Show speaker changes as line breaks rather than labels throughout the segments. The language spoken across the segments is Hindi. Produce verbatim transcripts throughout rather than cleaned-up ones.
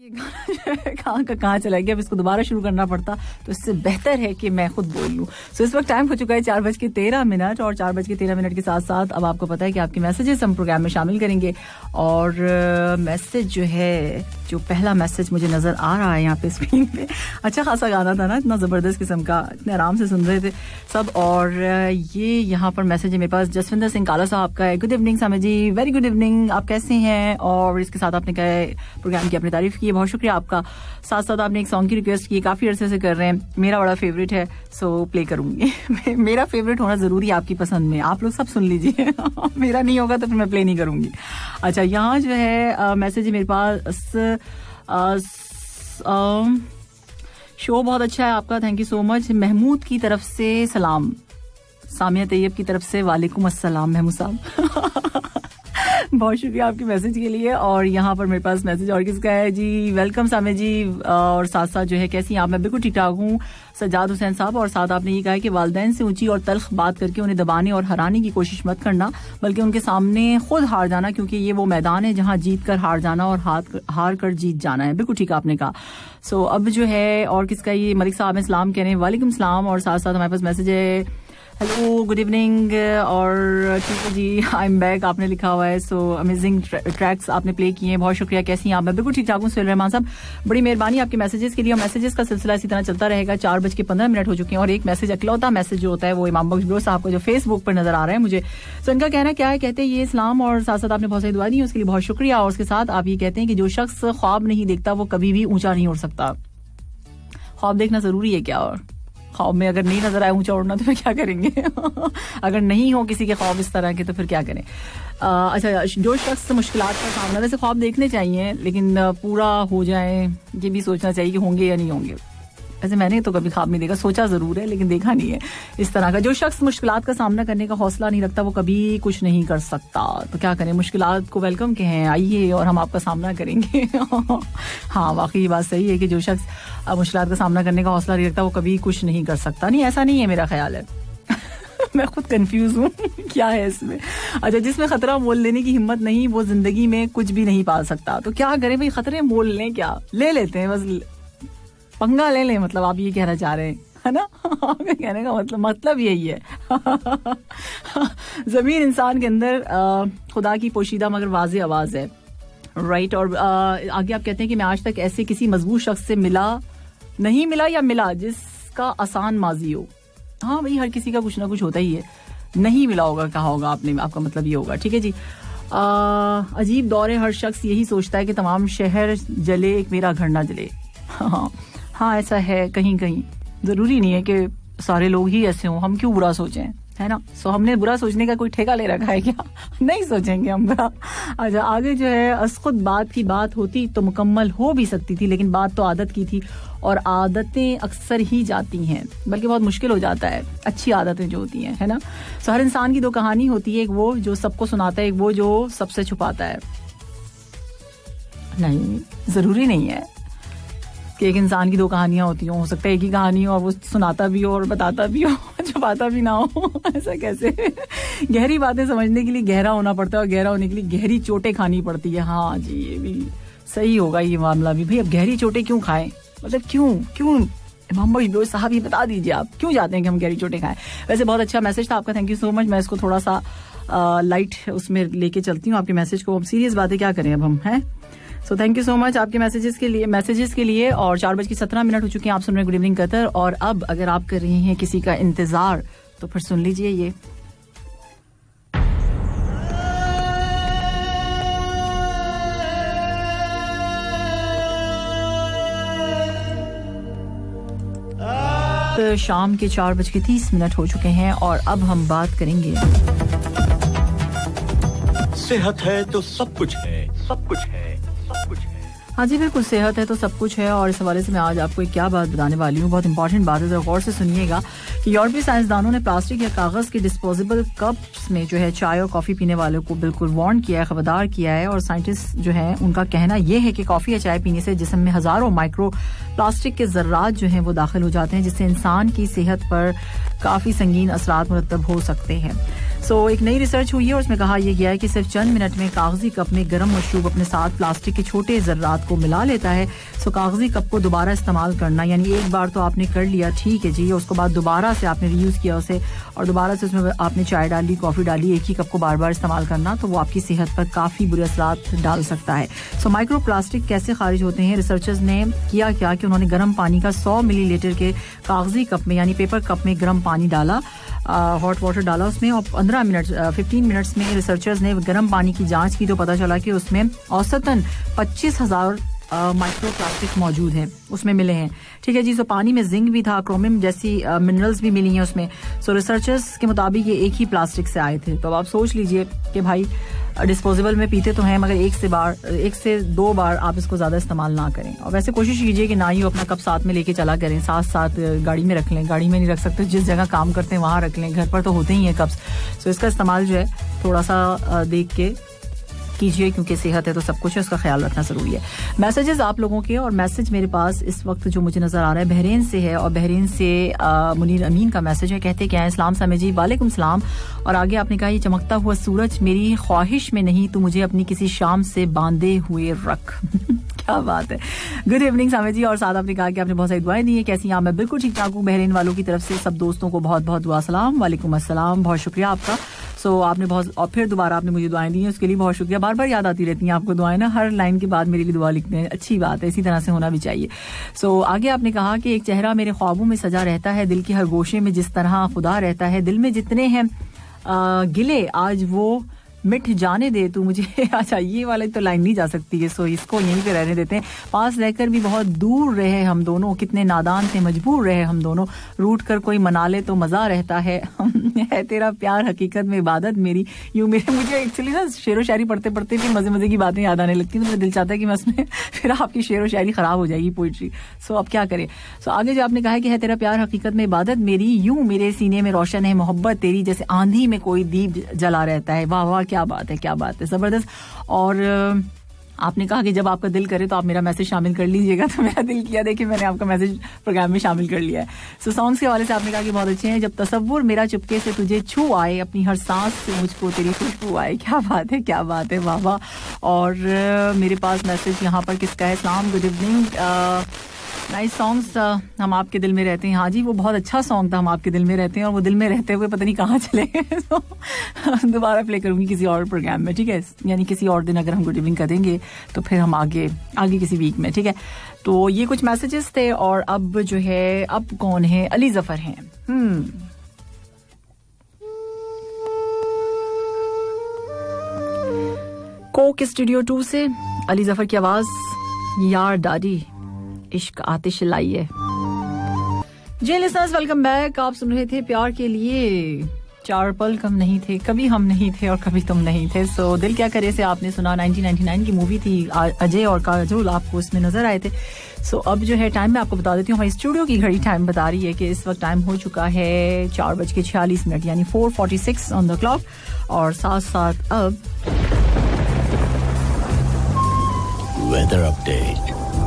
ये गाना कहाँ का कहाँ चला गया, अब इसको दोबारा शुरू करना पड़ता, तो इससे बेहतर है कि मैं खुद बोल लूँ। सो इस वक्त टाइम हो चुका है चार बज के तेरह मिनट और चार बज के तेरह मिनट के साथ साथ अब आपको पता है कि आपके मैसेजेस हम प्रोग्राम में शामिल करेंगे। और मैसेज जो है, जो पहला मैसेज मुझे नजर आ रहा है यहाँ पे स्क्रीन पे, अच्छा खासा गाना था ना, इतना जबरदस्त किस्म का, इतने आराम से सुन रहे थे सब। और ये यहाँ पर मैसेज है मेरे पास जसविंदर सिंह काला साहब का है। Good evening Sami ji, very good evening, आप कैसे हैं? और इसके साथ आपने कहा प्रोग्राम की अपनी तारीफ की, बहुत शुक्रिया आपका। साथ साथ आपने एक सॉन्ग की रिक्वेस्ट की, काफी अरसे से कर रहे हैं, मेरा बड़ा फेवरेट है, सो प्ले करूंगी। मेरा फेवरेट होना जरूरी है आपकी पसंद में, आप लोग सब सुन लीजिए। मेरा नहीं होगा तो फिर मैं प्ले नहीं करूंगी। अच्छा, यहाँ जो है मैसेज है मेरे पास, शो बहुत अच्छा है आपका, thank you so much. Mahmood की तरफ से सलाम, सामिया तैयब की तरफ से वालेकुम अस्सलाम महमूद साहब। बहुत शुक्रिया आपके मैसेज के लिए। और यहाँ पर मेरे पास मैसेज और किसका है जी, वेलकम सामिया जी। और साथ साथ जो है कैसी आप? मैं बिल्कुल ठीक ठाक हूँ, सज्जाद हुसैन साहब। और साथ आपने ये कहा कि वालिदैन से ऊंची और तल्ख बात करके उन्हें दबाने और हराने की कोशिश मत करना, बल्कि उनके सामने खुद हार जाना, क्योंकि ये वो मैदान है जहाँ जीत कर हार जाना और हाथ हार कर जीत जाना है। बिल्कुल ठीक आपने कहा। सो so, अब जो है और किसका, ये मलिक साहब में सलाम कह रहे हैं, वालेकुम सलाम। और साथ साथ हमारे पास मैसेज है, हेलो गुड इवनिंग, और ठीक है जी, आई एम बैक आपने लिखा हुआ है। सो अमेजिंग ट्रैक्स आपने प्ले किए हैं, बहुत शुक्रिया। कैसी हैं आप? मैं बिल्कुल ठीक ठाक हूँ सुहेल रहमान साहब, बड़ी मेहरबानी आपके मैसेजेस के लिए। और मैसेजेस का सिलसिला इसी तरह चलता रहेगा। चार बज के पंद्रह मिनट हो चुके हैं और एक मैसेज, अकलौता मैसेज जो होता है वो इमाम बख्श ब्रो साहब को जो फेसबुक पर नजर आ रहा है मुझे। सो इनका कहना क्या है, कहते हैं ये इस्लाम, और साथ साथ आपने बहुत सारी दुआ दी है उसके लिए बहुत शुक्रिया। और उसके साथ आप ये कहते हैं कि जो शख्स ख्वाब नहीं देखता वो कभी भी ऊंचा नहीं उड़ सकता। ख्वाब देखना जरूरी है क्या? और ख्वाब में अगर नहीं नजर आए ऊंचा उड़ना तो फिर क्या करेंगे? अगर नहीं हो किसी के ख्वाब इस तरह के तो फिर क्या करें? आ, अच्छा, जो शख्स मुश्किलात का सामना, वैसे ख्वाब देखने चाहिए लेकिन पूरा हो जाए ये भी सोचना चाहिए कि होंगे या नहीं होंगे। वैसे मैंने तो कभी ख्वाब नहीं देखा, सोचा जरूर है लेकिन देखा नहीं है इस तरह का। जो शख्स मुश्किलात का सामना करने का हौसला नहीं रखता वो कभी कुछ नहीं कर सकता। तो क्या करें, मुश्किलात को वेलकम कहें, आइए और हम आपका सामना करेंगे। हाँ, वाकई ये बात सही है कि जो शख्स मुश्किलात का सामना करने का हौसला नहीं रखता वो कभी कुछ नहीं कर सकता। नहीं, ऐसा नहीं है, मेरा ख्याल है। मैं खुद कंफ्यूज हूँ क्या है इसमें। अच्छा, जिसमें खतरा मोल लेने की हिम्मत नहीं वो जिंदगी में कुछ भी नहीं पा सकता। तो क्या करें भाई, खतरे मोल लें, क्या ले लेते हैं, बस पंगा ले लें, मतलब आप ये कहना चाह रहे हैं, है ना? आपके कहने का मतलब मतलब यही है। जमीन इंसान के अंदर खुदा की पोशीदा मगर वाज़े आवाज है, राइट। और आगे आप कहते हैं कि मैं आज तक ऐसे किसी मजबूत शख्स से मिला नहीं मिला या मिला जिसका आसान माजी हो। हाँ भाई, हर किसी का कुछ ना कुछ होता ही है। नहीं मिला होगा, कहा होगा आपने, आपका मतलब ये होगा, ठीक है जी। आ, अजीब दौर है, हर शख्स यही सोचता है कि तमाम शहर जले एक मेरा घर ना जले। हाँ हाँ, ऐसा है कहीं कहीं। जरूरी नहीं है कि सारे लोग ही ऐसे हों, हम क्यों बुरा सोचें, है ना? सो so, हमने बुरा सोचने का कोई ठेका ले रखा है क्या? नहीं सोचेंगे हम बुरा। अच्छा, आगे जो है, असखुद बात की बात होती तो मुकम्मल हो भी सकती थी, लेकिन बात तो आदत की थी और आदतें अक्सर ही जाती हैं, बल्कि बहुत मुश्किल हो जाता है अच्छी आदतें जो होती हैं, है ना? सो so, हर इंसान की दो कहानी होती है, एक वो जो सबको सुनाता है, एक वो जो सबसे छुपाता है। नहीं, जरूरी नहीं है कि एक इंसान की दो कहानियां होती हो, हो सकता है एक ही कहानी हो और वो सुनाता भी हो और बताता भी हो, छुपाता भी ना हो। ऐसा कैसे? गहरी बातें समझने के लिए गहरा होना पड़ता है और गहरा होने के लिए गहरी चोटें खानी पड़ती है। हाँ जी, ये भी सही होगा ये मामला भी। भाई अब गहरी चोटें क्यों खाएं, मतलब क्यों क्यों इमाम बख्श साहब ये बता दीजिए, आप क्यों चाहते हैं कि हम गहरी चोटें खाएं? वैसे बहुत अच्छा मैसेज था आपका, थैंक यू सो मच। मैं इसको थोड़ा सा लाइट उसमें लेके चलती हूँ आपके मैसेज को। अब सीरियस बातें क्या करें अब हम, हैं? So thank you so much आपके मैसेजेस के लिए मैसेजेस के लिए और चार बज के सत्रह मिनट हो चुके हैं, आप सुन रहे हैं गुड इवनिंग कतर। और अब अगर आप कर रही हैं किसी का इंतजार तो फिर सुन लीजिए ये। तो शाम के चार बज के तीस मिनट हो चुके हैं और अब हम बात करेंगे।
सेहत है तो सब कुछ है, सब कुछ है, सब कुछ है।
हाँ जी बिल्कुल, सेहत है तो सब कुछ है। और इस हवाले से मैं आज आपको एक क्या बात बताने वाली हूँ, बहुत इंपॉर्टेंट बात है, जरा गौर से सुनिएगा कि यूरोपीय साइंसदानों ने प्लास्टिक या कागज के डिस्पोजेबल कप्स में जो है चाय और कॉफी पीने वालों को बिल्कुल वार्न किया है, खबरदार किया है। और साइंटिस्ट जो है उनका कहना यह है कि कॉफी या चाय पीने से जिस्म में हजारों माइक्रो प्लास्टिक के जर्रात जो हैं वो दाखिल हो जाते हैं, जिससे इंसान की सेहत पर काफी संगीन असरात मुरतब हो सकते हैं। सो so, एक नई रिसर्च हुई है और उसमें कहा यह गया है कि सिर्फ चंद मिनट में कागजी कप में गर्म मशरूब अपने साथ प्लास्टिक के छोटे ज़र्रात को मिला लेता है. सो so, कागजी कप को दोबारा इस्तेमाल करना, यानी एक बार तो आपने कर लिया, ठीक है जी, उसके बाद दोबारा से आपने रीयूज़ किया उसे और दोबारा से उसमें आपने चाय डाली, कॉफ़ी डाली, एक ही कप को बार बार इस्तेमाल करना, तो वो आपकी सेहत पर काफ़ी बुरे असरात डाल सकता है. सो so, माइक्रो प्लास्टिक कैसे खारिज होते हैं? रिसर्चर्स ने किया क्या कि उन्होंने गर्म पानी का सौ मिलीलीटर के कागजी कप में यानी पेपर कप में गर्म पानी डाला, हॉट वाटर डाला उसमें और पंद्रह मिनट फिफ्टीन मिनट्स में रिसर्चर्स ने गर्म पानी की जांच की तो पता चला कि उसमें औसतन पच्चीस हजार माइक्रो प्लास्टिक मौजूद है, उसमें मिले हैं. ठीक है जी. सो पानी में जिंक भी था, क्रोमियम जैसी मिनरल्स भी मिली हैं उसमें. सो रिसर्चर्स के मुताबिक ये एक ही प्लास्टिक से आए थे. तो अब आप सोच लीजिए कि भाई डिस्पोजेबल में पीते तो हैं मगर एक से बार एक से दो बार आप इसको ज़्यादा इस्तेमाल ना करें. और वैसे कोशिश कीजिए कि ना ही अपना कप साथ में लेके चला करें, साथ साथ गाड़ी में रख लें. गाड़ी में नहीं रख सकते, जिस जगह काम करते हैं वहाँ रख लें, घर पर तो होते ही हैं कप्स. सो इसका इस्तेमाल जो है थोड़ा सा देख के कीजिए क्योंकि सेहत है तो सब कुछ है, उसका ख्याल रखना जरूरी है. मैसेजेस आप लोगों के, और मैसेज मेरे पास इस वक्त जो मुझे नजर आ रहा है बहरीन से है और बहरीन से आ, मुनीर अमीन का मैसेज है. कहते क्या है, इस्लाम सामे जी, वालेकुम सलाम. और आगे आपने कहा ये चमकता हुआ सूरज मेरी ख्वाहिश में नहीं तो मुझे अपनी किसी शाम से बांधे हुए रख. क्या बात है. Good evening Sami ji. और साथ आपने कहा कि आपने बहुत सारी दुआएं दी है. कैसी हैं आप? मैं बिल्कुल ठीक ठाक हूँ. बहरीन वालों की तरफ से सब दोस्तों को बहुत बहुत दुआ सलाम. वालेकुम अस्सलाम. बहुत शुक्रिया आपका. सो so, आपने बहुत और फिर दोबारा आपने मुझे दुआएं दी हैं, उसके लिए बहुत शुक्रिया. बार बार याद आती रहती हैं आपको दुआएं ना, हर लाइन के बाद मेरे लिए दुआ लिखते हैं. अच्छी बात है, इसी तरह से होना भी चाहिए. सो so, आगे आपने कहा कि एक चेहरा मेरे ख्वाबों में सजा रहता है, दिल के हर गोशे में जिस तरह खुदा रहता है, दिल में जितने हैं गिले आज वो मिट जाने दे तू मुझे. अच्छा, ये वाली तो लाइन नहीं जा सकती है, सो इसको यहीं पे रहने देते हैं. पास रहकर भी बहुत दूर रहे हम दोनों, कितने नादान थे मजबूर रहे हम दोनों, रूठ कर कोई मना ले तो मजा रहता है, है तेरा प्यार हकीकत में इबादत मेरी. यूं मेरे मुझे एक्चुअली ना शेर व शायरी पढ़ते पढ़ते भी मजे मजे की बातें याद आने लगती हैं, तो मेरा दिल चाहता है कि मैं उसमें फिर आपकी शेर व शायरी खराब हो जाएगी, पोइट्री. सो अब क्या करें. सो आगे जो आपने कहा कि है तेरा प्यार हकीकत में इबादत मेरी, यूं मेरे सीने में रोशन है मोहब्बत तेरी, जैसे आंधी में कोई दीप जला रहता है. वाह वाह, क्या बात है, क्या बात है, जबरदस्त. और आपने कहा कि जब आपका दिल करे तो आप मेरा मैसेज शामिल कर लीजिएगा, तो मेरा दिल किया, देखिए मैंने आपका मैसेज प्रोग्राम में शामिल कर लिया है. सो सॉन्ग्स के हवाले से आपने कहा कि बहुत अच्छे हैं. जब तसव्वुर मेरा चुपके से तुझे छू आए, अपनी हर सांस से मुझको तेरी खुशबू आए. क्या बात है, क्या बात है, वाह वाह. और मेरे पास मैसेज यहाँ पर किसका है. सलाम, गुड इवनिंग. नाइस सॉन्ग्स, हम आपके दिल में रहते हैं. हाँ जी, वो बहुत अच्छा सॉन्ग था, हम आपके दिल में रहते हैं, और वो दिल में रहते हुए पता नहीं कहाँ चले गए. तो दोबारा प्ले करूंगी किसी और प्रोग्राम में, ठीक है, यानी किसी और दिन अगर हम गुड इवनिंग करेंगे तो फिर हम आगे आगे किसी वीक में, ठीक है. तो ये कुछ मैसेजेस थे. और अब जो है, अब कौन है, अली जफर हैं. हम्म कोक स्टूडियो टू से अली जफर की आवाज, यार दादी इश्क आतिश लाइए. जी लिसनर्स, वेलकम बैक. आप सुन रहे थे प्यार के लिए. चार पल कम नहीं थे, कभी हम नहीं थे और कभी तुम नहीं थे. सो so, दिल क्या करे से आपने सुना. नाइनटीन नाइंटी नाइन की मूवी थी, अजय और काजोल आपको इसमें नजर आए थे. सो so, अब जो है टाइम मैं आपको बता देती हूँ. हमारी स्टूडियो की घड़ी टाइम बता रही है कि इस वक्त टाइम हो चुका है चार बज के छियालीस मिनट यानी four forty six on the clock. और साथ साथ अब
वेदर अपडेट.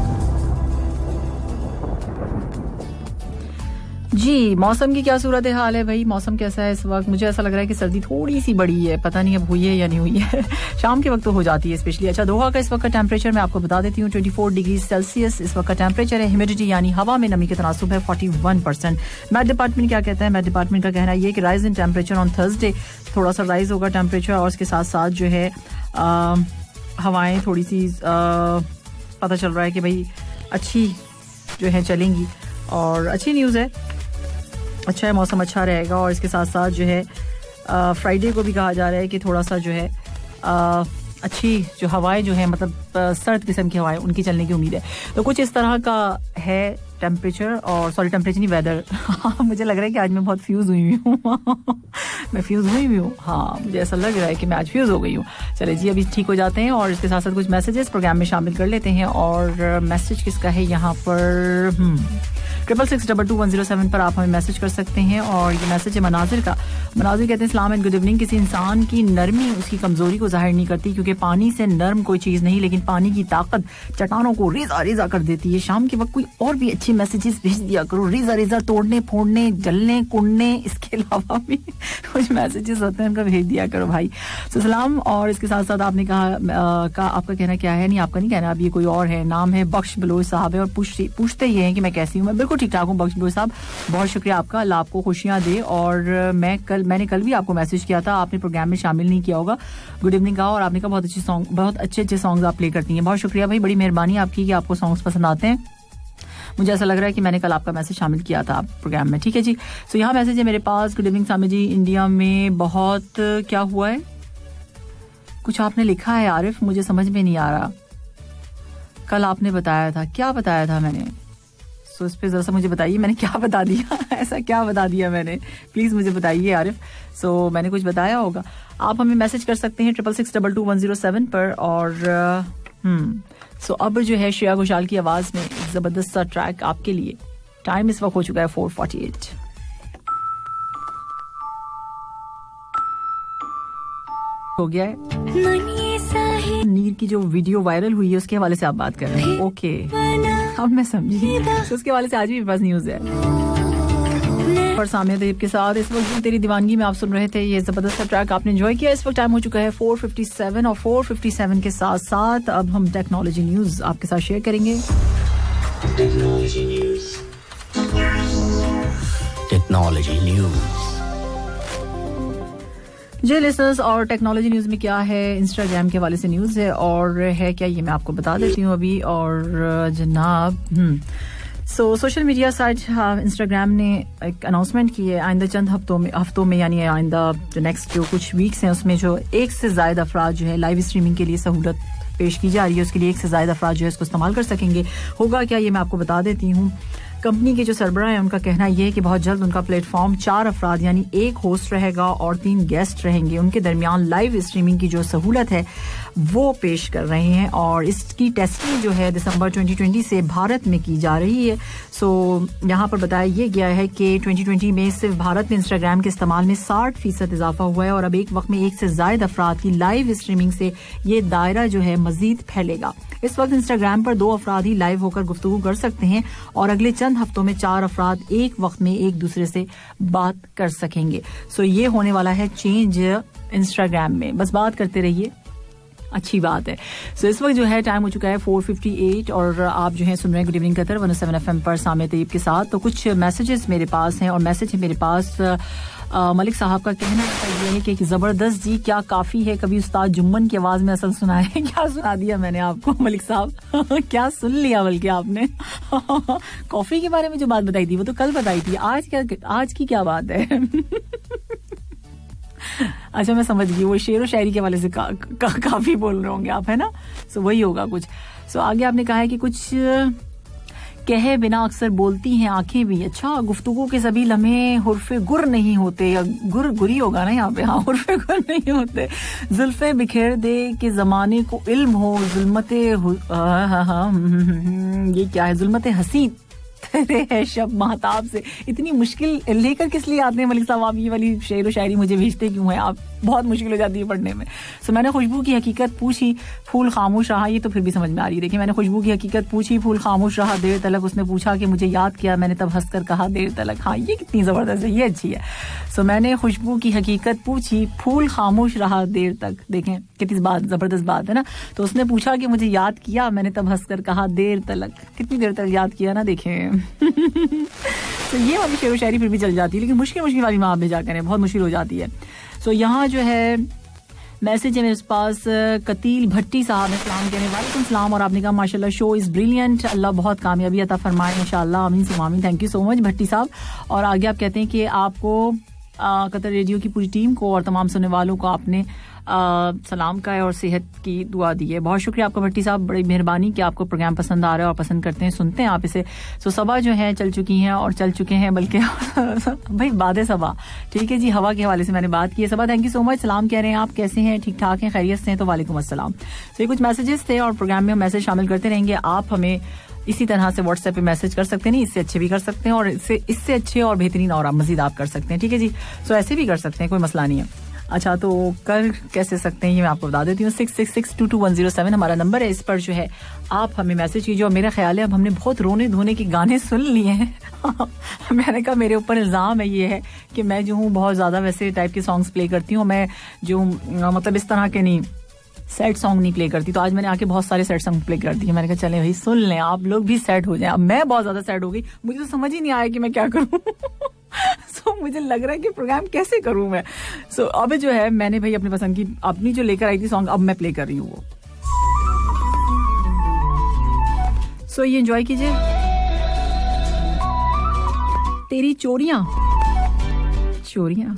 जी, मौसम की क्या सूरत हाल है भाई. मौसम कैसा है इस वक्त? मुझे ऐसा लग रहा है कि सर्दी थोड़ी सी बढ़ी है, पता नहीं अब हुई है या नहीं हुई है. शाम के वक्त तो हो जाती है स्पेशली. अच्छा, दोहा का इस वक्त का टेम्परेचर मैं आपको बता देती हूँ. चौबीस डिग्री सेल्सियस इस वक्त का टेम्परेचर है. ह्यूमिडिटी यानी हवा में नमी का तनासुब है इकतालीस परसेंट. मैट डिपार्टमेंट क्या कहता है? मैट डिपार्टमेंट का कहना है कि rise in temperature on Thursday, थोड़ा सा राइज होगा टेम्परेचर, और उसके साथ साथ जो है हवाएं थोड़ी सी पता चल रहा है कि भाई अच्छी जो है चलेंगी, और अच्छी न्यूज़ है. अच्छा है, मौसम अच्छा रहेगा. और इसके साथ साथ जो है फ्राइडे को भी कहा जा रहा है कि थोड़ा सा जो है आ, अच्छी जो हवाएं जो है, मतलब सर्द किस्म की हवाएं, उनकी चलने की उम्मीद है. तो कुछ इस तरह का है टेम्परेचर, और सॉरी टेम्परेचर नहीं, वेदर. मुझे लग रहा है कि आज मैं बहुत फ्यूज हुई हुई हूँ. मैं फ्यूज हुई हुई हूँ हाँ, मुझे ऐसा लग रहा है कि मैं आज फ्यूज हो गई हूँ. चले जी, अभी ठीक हो जाते हैं और इसके साथ साथ कुछ मैसेजेस प्रोग्राम में शामिल कर लेते हैं. और मैसेज किसका है यहाँ पर? Triple six double two one zero seven पर आप हमें मैसेज कर सकते हैं. और ये मैसेज है मनाजिर का. मनाजिर कहते हैं सलाम एंड गुड इवनिंग. किसी इंसान की नरमी उसकी कमजोरी को जाहिर नहीं करती, क्योंकि पानी से नर्म कोई चीज़ नहीं, लेकिन पानी की ताकत चट्टानों को रेजा रेजा कर देती है। शाम के वक्त कोई और भी अच्छे मैसेजेस भेज दिया करो, रेजा रेजा तोड़ने फोड़ने जलने कुड़ने, इसके अलावा भी कुछ मैसेजेस होते हैं उनका भेज दिया करो भाई। तो सलाम। और इसके साथ साथ आपने कहा आ, का आपका कहना क्या है? नहीं, आपका नहीं कहना, अब ये कोई और है, नाम है बख्श बलोच साहब है और पूछते पूछते ये हैं कि मैं कैसी हूँ। मैं बिल्कुल ठीक ठाक हूँ बख्श बलोच साहब, बहुत शुक्रिया आपका, अल्लाह आपको खुशियाँ दे। और मैं कल मैंने कल भी आपको मैसेज किया था, आपने प्रोग्राम में शामिल नहीं किया होगा, गुड इवनिंग कहा और आपने कहा बहुत अच्छे सॉन्ग, बहुत अच्छे अच्छे सॉन्ग्स आप प्ले करती हैं। बहुत शुक्रिया भाई, बड़ी मेहरबानी आपकी कि आपको सॉन्ग्स पसंद आते हैं। मुझे ऐसा लग रहा है कि मैंने कल आपका मैसेज शामिल किया था प्रोग्राम में, ठीक है जी। सो यहाँ मैसेज है मेरे पास, good evening Sami ji, India में बहुत क्या हुआ है, कुछ आपने लिखा है आरिफ, मुझे समझ में नहीं आ रहा। कल आपने बताया था, क्या बताया था मैंने? सो so, इस पे जरा सा मुझे बताइए मैंने क्या बता दिया ऐसा क्या बता दिया मैंने, प्लीज मुझे बताइए आरिफ। सो so, मैंने कुछ बताया होगा। आप हमें मैसेज कर सकते हैं triple six double two one zero seven पर। और हम्म सो so, अब जो है श्रेया घोषाल की आवाज में एक जबरदस्त सा ट्रैक आपके लिए। टाइम इस वक्त हो चुका है फोर फोर्टी एट। हो गया है नीर की जो वीडियो वायरल हुई है उसके हवाले से आप बात कर रहे हैं, ओके अब मैं समझी। तो उसके हवाले से आज भी मेरे पास न्यूज है। और सामिया तैयब के साथ इस वक्त तेरी दीवानगी में आप सुन रहे थे ये जबरदस्त ट्रैक, आपने एंजॉय किया। इस वक्त टाइम हो चुका है फोर फिफ्टी सेवन और फोर फिफ्टी सेवन के साथ साथ अब हम टेक्नोलॉजी न्यूज आपके साथ शेयर करेंगे।
टेक्नोलॉजी न्यूज टेक्नोलॉजी न्यूज
जी लिसनर्स, और टेक्नोलॉजी न्यूज में क्या है, इंस्टाग्राम के हवाले से न्यूज है और है क्या ये मैं आपको बता देती हूँ अभी। और जनाब hmm so social media site Instagram ने एक अनाउंसमेंट की है, आइंदा चंद हफ्तों में हफ्तों में यानी आइंदा जो नेक्स्ट जो कुछ वीक्स हैं उसमें जो एक से ज्यादा अफराद जो है लाइव स्ट्रीमिंग के लिए सहूलत पेश की जा रही है, उसके लिए एक से ज्यादा अफराद जो है इसको इस्तेमाल कर सकेंगे। होगा क्या ये मैं आपको बता देती हूँ। कंपनी के जो सरबराह है उनका कहना यह है कि बहुत जल्द उनका प्लेटफॉर्म चार अफराद यानी एक होस्ट रहेगा और तीन गेस्ट रहेंगे, उनके दरमियान लाइव स्ट्रीमिंग की जो सहूलत है वो पेश कर रहे हैं और इसकी टेस्टिंग जो है दिसंबर ट्वेंटी ट्वेंटी से भारत में की जा रही है। सो यहाँ पर बताया यह गया है कि ट्वेंटी ट्वेंटी में सिर्फ भारत में इंस्टाग्राम के इस्तेमाल में साठ फीसद इजाफा हुआ है और अब एक वक्त में एक से ज्यादा अफराद की लाइव स्ट्रीमिंग से ये दायरा जो है मजीद फैलेगा। इस वक्त इंस्टाग्राम पर दो अफराद ही लाइव होकर गुफ्तगू कर सकते हैं और अगले चंद हफ्तों में चार अफराद एक वक्त में एक दूसरे से बात कर सकेंगे। सो ये होने वाला है चेंज इंस्टाग्राम में, बस बात करते रहिए, अच्छी बात है। सो so, इस वक्त जो है टाइम हो चुका है फोर फिफ्टी एट और आप जो है सुन रहे हैं good evening Qatar one O seven F M पर सामिया तैयब के साथ। तो कुछ मैसेजेस मेरे पास हैं और मैसेज है मेरे पास आ, मलिक साहब का कहना ये है कि जबरदस्त जी क्या काफी है, कभी उस्ताद जुम्मन की आवाज में असल सुना है। क्या सुना दिया मैंने आपको मलिक साहब क्या सुन लिया बल्कि आपने कॉफी के बारे में जो बात बताई थी वो तो कल बताई थी, आज क्या आज की क्या बात है अच्छा मैं समझ गई, वो शेर व शायरी के वाले से का, का, काफी बोल रहे होंगे आप, है ना। सो वही होगा कुछ। सो आगे आपने कहा है कि कुछ कहे बिना अक्सर बोलती हैं आंखें भी। अच्छा, गुफ्तगू के सभी लम्हे हुर्फे गुर नहीं होते, या गुर गुरी होगा ना यहाँ पे, हाँ हुर्फे गुर नहीं होते। जुल्फे बिखेर दे के जमाने को इल्म हो, जुल्मते हाँ हाँ हाँ ये क्या है, जुल्मते हंसी है शब महताब से। इतनी मुश्किल लेकर किस लिए आते हैं मलिक साहब आप, ये वाली शेर व शायरी मुझे भेजते क्यों है आप, बहुत मुश्किल हो जाती है पढ़ने में। सो मैंने खुशबू की हकीकत पूछी फूल खामोश रहा, ये तो फिर भी समझ में आ रही है। देखिए मैंने खुशबू की हकीकत पूछी फूल खामोश रहा देर तलक, उसने पूछा कि मुझे याद किया, मैंने तब हंसकर कहा देर तलक। हाँ ये कितनी जबरदस्त है, ये अच्छी है। सो मैंने खुशबू की हकीकत पूछी फूल खामोश रहा देर तक, देखें कितनी बात जबरदस्त बात है ना। तो उसने पूछा कि मुझे याद किया, मैंने तब हंसकर कहा देर तलक, कितनी देर तक याद किया ना, देखें तो ये वाली शेर व शायरी फिर भी चल जाती है, लेकिन मुश्किल मुश्किल वाली में आप भेजा करें, बहुत मुश्किल हो जाती है। सो यहाँ जो है मैसेज है मेरे पास, कतील भट्टी साहब ने सलाम कहने वालेकुम सलाम और आपने कहा माशाल्लाह शो इज ब्रिलियंट, अल्लाह बहुत कामयाबी अता फरमाए इंशाल्लाह, आमीन सुम्मा आमीन। Thank you so much Bhatti साहब। और आगे आप कहते हैं कि आपको कतर रेडियो की पूरी टीम को और तमाम सुनने वालों को आपने आ, सलाम का है और सेहत की दुआ दी है। बहुत शुक्रिया आपका भट्टी साहब, बड़ी मेहरबानी कि आपको प्रोग्राम पसंद आ रहा है और पसंद करते हैं, सुनते हैं आप इसे। सो सबा जो है चल चुकी हैं और चल चुके हैं बल्कि भाई बादे सबा, ठीक है जी, हवा के हवाले से मैंने बात की है। Saba thank you so much, सलाम कह रहे हैं आप, कैसे हैं, ठीक ठाक हैं, खैरियत से हैं? तो वालेकुम अस्सलाम। तो ये कुछ मैसेजेस थे और प्रोग्राम में हम मैसेज शामिल करते रहेंगे। आप हमें इसी तरह से व्हाट्सएप पे मैसेज कर सकते हैं, नहीं इससे अच्छे भी कर सकते हैं और इससे इससे अच्छे और बेहतरीन और आप मजीद आप कर सकते हैं, ठीक है जी। सो ऐसे भी कर सकते हैं, कोई मसला नहीं है। अच्छा, तो कर कैसे सकते हैं ये मैं आपको बता देती हूँ. Six six six two two one zero seven हमारा नंबर है. इस पर जो है आप हमें मैसेज कीजिए. और मेरा ख्याल है अब हमने बहुत रोने धोने के गाने सुन लिए हैं. मैंने कहा मेरे ऊपर इल्जाम है ये है कि मैं जो हूँ बहुत ज्यादा वैसे टाइप के सॉन्ग्स प्ले करती हूँ. मैं जो मतलब इस तरह के नहीं सैड सॉन्ग नहीं प्ले करती. तो आज मैंने आके बहुत सारे सैड सॉन्ग प्ले कर दिए. मैंने कहा चले भाई सुन लें, आप लोग भी सैड हो जाएं. अब मैं बहुत ज्यादा सैड हो गई, मुझे तो समझ ही नहीं आया कि मैं क्या करूं. सो so, मुझे लग रहा है कि प्रोग्राम कैसे करूं मैं. सो so, अब जो है मैंने भाई अपनी पसंद की अपनी जो लेकर आई थी सॉन्ग अब मैं प्ले कर रही हूँ वो. सो so, ये एंजॉय कीजिए. तेरी चोरियां चोरियां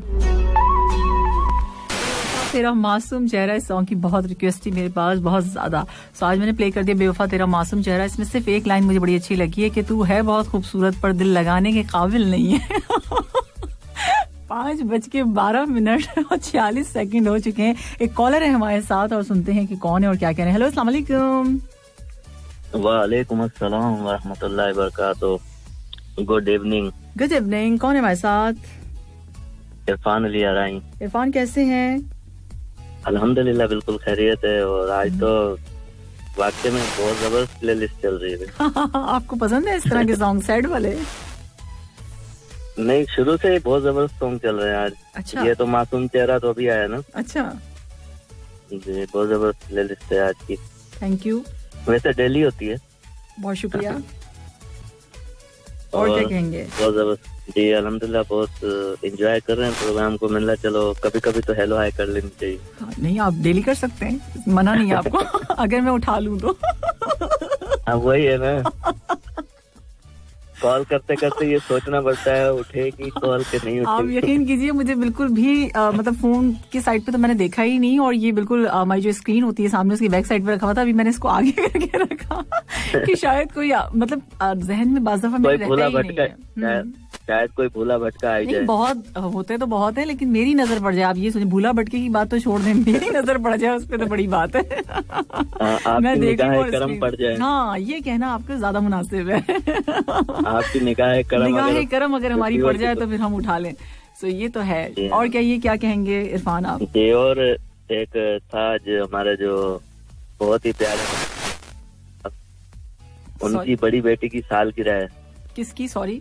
तेरा मासूम चेहरा. इस सॉन्ग की बहुत रिक्वेस्ट थी मेरे पास, बहुत ज्यादा. सो आज मैंने प्ले कर दिया बेवफा तेरा मासूम चेहरा. इसमें सिर्फ एक लाइन मुझे बड़ी अच्छी लगी है कि तू है बहुत खूबसूरत पर दिल लगाने के काबिल नहीं है. पांच बज के बारह मिनट और छियालीस सेकंड हो चुके हैं. एक कॉलर है हमारे साथ और सुनते हैं कि कौन है और क्या कह रहे हैं. हेलो, अस्सलाम वालेकुम.
वालेकुम अस्सलाम व रहमतुल्लाहि व बरकातुहू. Good evening.
Good evening. कौन है हमारे साथ?
इरफान अली आराई.
इरफान कैसे हैं?
अल्हम्दुलिल्लाह बिल्कुल खैरियत है. और आज तो वाकई में बहुत जबरदस्त प्लेलिस्ट चल रही है.
आपको पसंद है इस तरह के सॉन्ग सैड वाले?
नहीं, शुरू से ही बहुत जबरदस्त सॉन्ग चल रहे हैं आज.
अच्छा.
ये तो मासूम चेहरा तो अभी आया ना.
अच्छा
जी, बहुत जबरदस्त प्लेलिस्ट है आज की.
Thank you.
वैसे डेली होती है.
बहुत शुक्रिया. और क्या कहेंगे?
बहुत जबरदस्त. जी अल्हम्दुलिल्लाह बहुत एंजॉय कर रहे हैं प्रोग्राम को. मिला चलो कभी कभी तो हेलो हाय कर लेनी चाहिए.
हाँ, नहीं आप डेली कर सकते हैं, मना नहीं है आपको. अगर मैं उठा लूं तो.
हाँ वही है ना, कॉल करते करते ये सोचना पड़ता है उठेगी कॉल के नहीं उठेगी.
आप यकीन कीजिए मुझे बिल्कुल भी आ, मतलब फोन की साइड पे तो मैंने देखा ही नहीं. और ये बिल्कुल हमारी जो स्क्रीन होती है सामने उसकी बैक साइड पे रखा हुआ था. अभी मैंने इसको आगे करके रखा कि शायद कोई आ, मतलब जहन में बाज़ दफा मेरे रहता ही नहीं है.
शायद कोई भूला भटका आ जाए.
बहुत होते तो बहुत है लेकिन मेरी नजर पड़ जाए. आप ये सोचिए, भूला भटके की बात तो छोड़ दें, मेरी नजर पड़ जाए उस पर तो बड़ी बात है.
मैं निगाह करम पड़ जाए.
हाँ ये कहना आपको ज्यादा मुनासिब है.
आपकी निगाह करम
निगाह करम अगर हमारी पड़ जाए तो फिर हम उठा लें. सो ये तो है. और क्या ये क्या कहेंगे इरफान आप?
जी, और एक था जो हमारे जो बहुत ही प्यारे, उनकी बड़ी बेटी की सालगिरह है.
किसकी? सॉरी.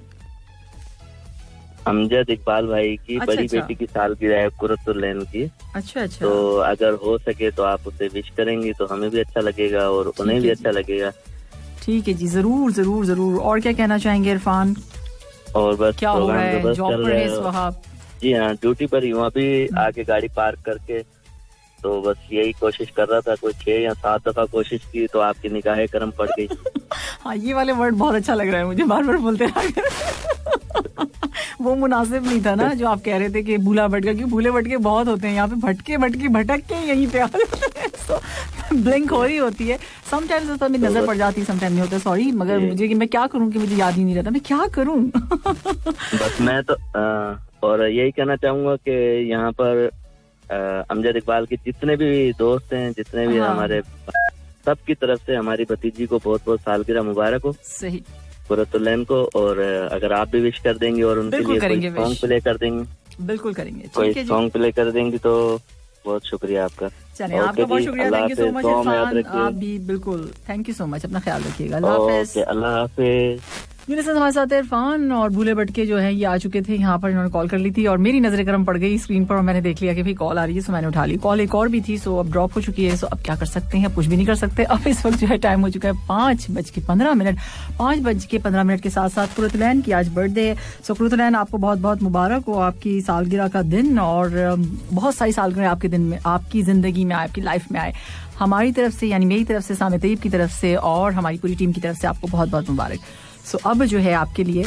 अमजद इकबाल भाई की
अच्छा,
बड़ी
अच्छा.
बेटी की सालगिरह है कुर्रतुल-ऐन की.
अच्छा अच्छा.
तो अगर हो सके तो आप उसे विश करेंगी तो हमें भी अच्छा लगेगा और उन्हें भी अच्छा लगेगा.
ठीक है जी, जरूर जरूर जरूर. और क्या कहना चाहेंगे इरफान?
और बस
क्या हो रहा है? जॉब पर है इस वक्त?
जी हाँ, ड्यूटी पर ही हूँ अभी. आगे गाड़ी पार्क करके तो बस यही कोशिश कर रहा था. कोई छह या सात दफा कोशिश की तो आपकी निगाहें करम पड़ गई.
हाँ ये वाले वर्ड बहुत अच्छा लग रहा है मुझे, बार बार बोलते रहा. वो मुनासिब नहीं था ना जो आप कह रहे थे कि भूला भटका, क्योंकि भूले भटके बहुत होते हैं यहाँ पे. भटके भटके भटक के यहीं पे आ जाते हैं. so, ब्लिंक हो रही होती है. समटाइम्स तो मेरी नजर पड़ जाती है, समटाइम नहीं होता. सॉरी, मगर मुझे कि मैं क्या करूँ कि मुझे याद ही नहीं रहता. मैं क्या करूँ?
बस मैं तो आ, और यही कहना चाहूंगा कि यहाँ पर अमजद इकबाल के जितने भी दोस्त हैं, जितने भी
हाँ.
हमारे सबकी तरफ से हमारी भतीजी को बहुत बहुत सालगिरह मुबारक हो.
सही.
कुर्रतुल-ऐन को. और अगर आप भी विश कर देंगे और उनके लिए कोई सॉन्ग प्ले कर देंगे.
बिल्कुल करेंगे.
कोई सॉन्ग प्ले कर देंगे तो बहुत शुक्रिया आपका.
चलिए आपका बहुत शुक्रिया. Thank you so much Irfan. आप भी बिल्कुल थैंक यू सो मच. अपना ख्याल रखिएगा. अल्लाह हाफिज.
अल्लाह हाफिज.
मेरे साथ हमारे साथ इरफान और भूले भटके जो है ये आ चुके थे यहाँ पर. इन्होंने कॉल कर ली थी और मेरी नजरें करम पड़ गई स्क्रीन पर और मैंने देख लिया कि भाई कॉल आ रही है. सो मैंने उठा ली. कॉल एक और भी थी सो अब ड्रॉप हो चुकी है. सो अब क्या कर सकते हैं, कुछ भी नहीं कर सकते. अब इस वक्त जो है टाइम हो चुका है पांच बज के पंद्रह मिनट पांच बज के पंद्रह मिनट के साथ साथ कुर्रतुल-ऐन की आज बर्थडे है. सो कुर्रतुल-ऐन आपको बहुत बहुत मुबारक हो आपकी सालगिरह का दिन. और बहुत सारी सालगिरह आपके दिन में आपकी जिंदगी में आए, आपकी लाइफ में आए. हमारी तरफ से यानी मेरी तरफ से, सामिया तैयब की तरफ से और हमारी पूरी टीम की तरफ से आपको बहुत बहुत मुबारक. सो so, अब जो है आपके लिए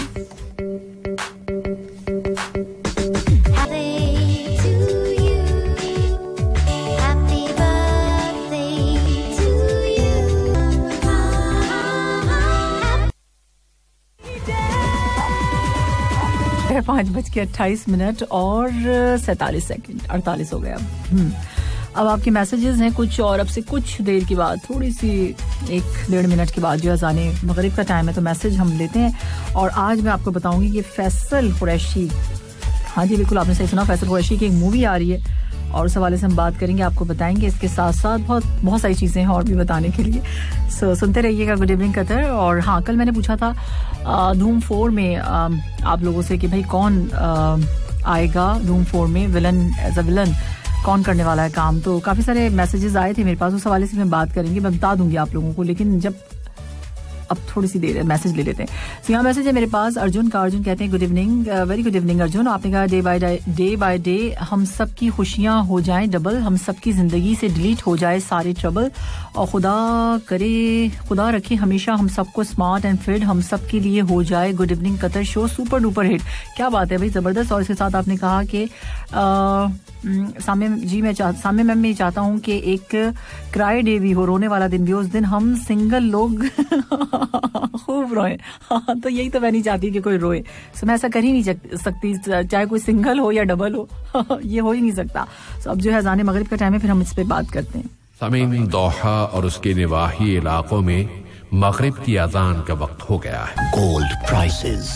पांच बज के अट्ठाईस मिनट और सैतालीस सेकंड अड़तालीस हो गया. अब आपके मैसेजेस हैं कुछ और अब से कुछ देर के बाद थोड़ी सी एक डेढ़ मिनट के बाद जो अज़ाने मगरिब का टाइम है तो मैसेज हम लेते हैं. और आज मैं आपको बताऊंगी कि फैसल कुरैशी, हाँ जी बिल्कुल आपने सही सुना, फैसल कुरैशी की एक मूवी आ रही है और उस हवाले से हम बात करेंगे, आपको बताएंगे। इसके साथ साथ बहुत बहुत सारी चीज़ें हैं और भी बताने के लिए। सो so, सुनते रहिएगा गुड इवनिंग कतर। और हाँ, कल मैंने पूछा था धूम फोर में आ, आप लोगों से कि भाई कौन आ, आएगा धूम फोर में विलन, एज अ विलन कौन करने वाला है काम। तो काफ़ी सारे मैसेजेस आए थे मेरे पास, उस हवाले से मैं बात करेंगे, मैं बता दूंगी आप लोगों को। लेकिन जब अब थोड़ी सी देर मैसेज ले लेते हैं। so, यहाँ मैसेज है मेरे पास अर्जुन का। अर्जुन कहते हैं good evening, very good evening Arjun. आपने कहा day by day by day हम सब की खुशियाँ हो जाएं डबल, हम सब की जिंदगी से डिलीट हो जाए सारे ट्रबल, और खुदा करे खुदा रखे हमेशा हम सबको स्मार्ट एंड फिट, हम सब के लिए हो जाए good evening Qatar show super duper hit. क्या बात है भाई, जबरदस्त। और इसके साथ आपने कहा कि सामने जी मैं चाह सामने मैम मैं चाहता हूँ कि एक क्राई डे भी हो, रोने वाला दिन भी, उस दिन हम सिंगल लोग खूब रोए। हाँ, तो यही तो मैं नहीं चाहती कि कोई रोए। सो मैं ऐसा कर ही नहीं सकती, चाहे कोई सिंगल हो या डबल हो। ये हो ही नहीं सकता। सो अब जो है अज़ान मगरिब का टाइम है, फिर हम इस पे बात करते हैं।
समीम दोहा और उसके निवाही इलाकों में मगरिब की अज़ान का वक्त हो गया है।
Gold prices.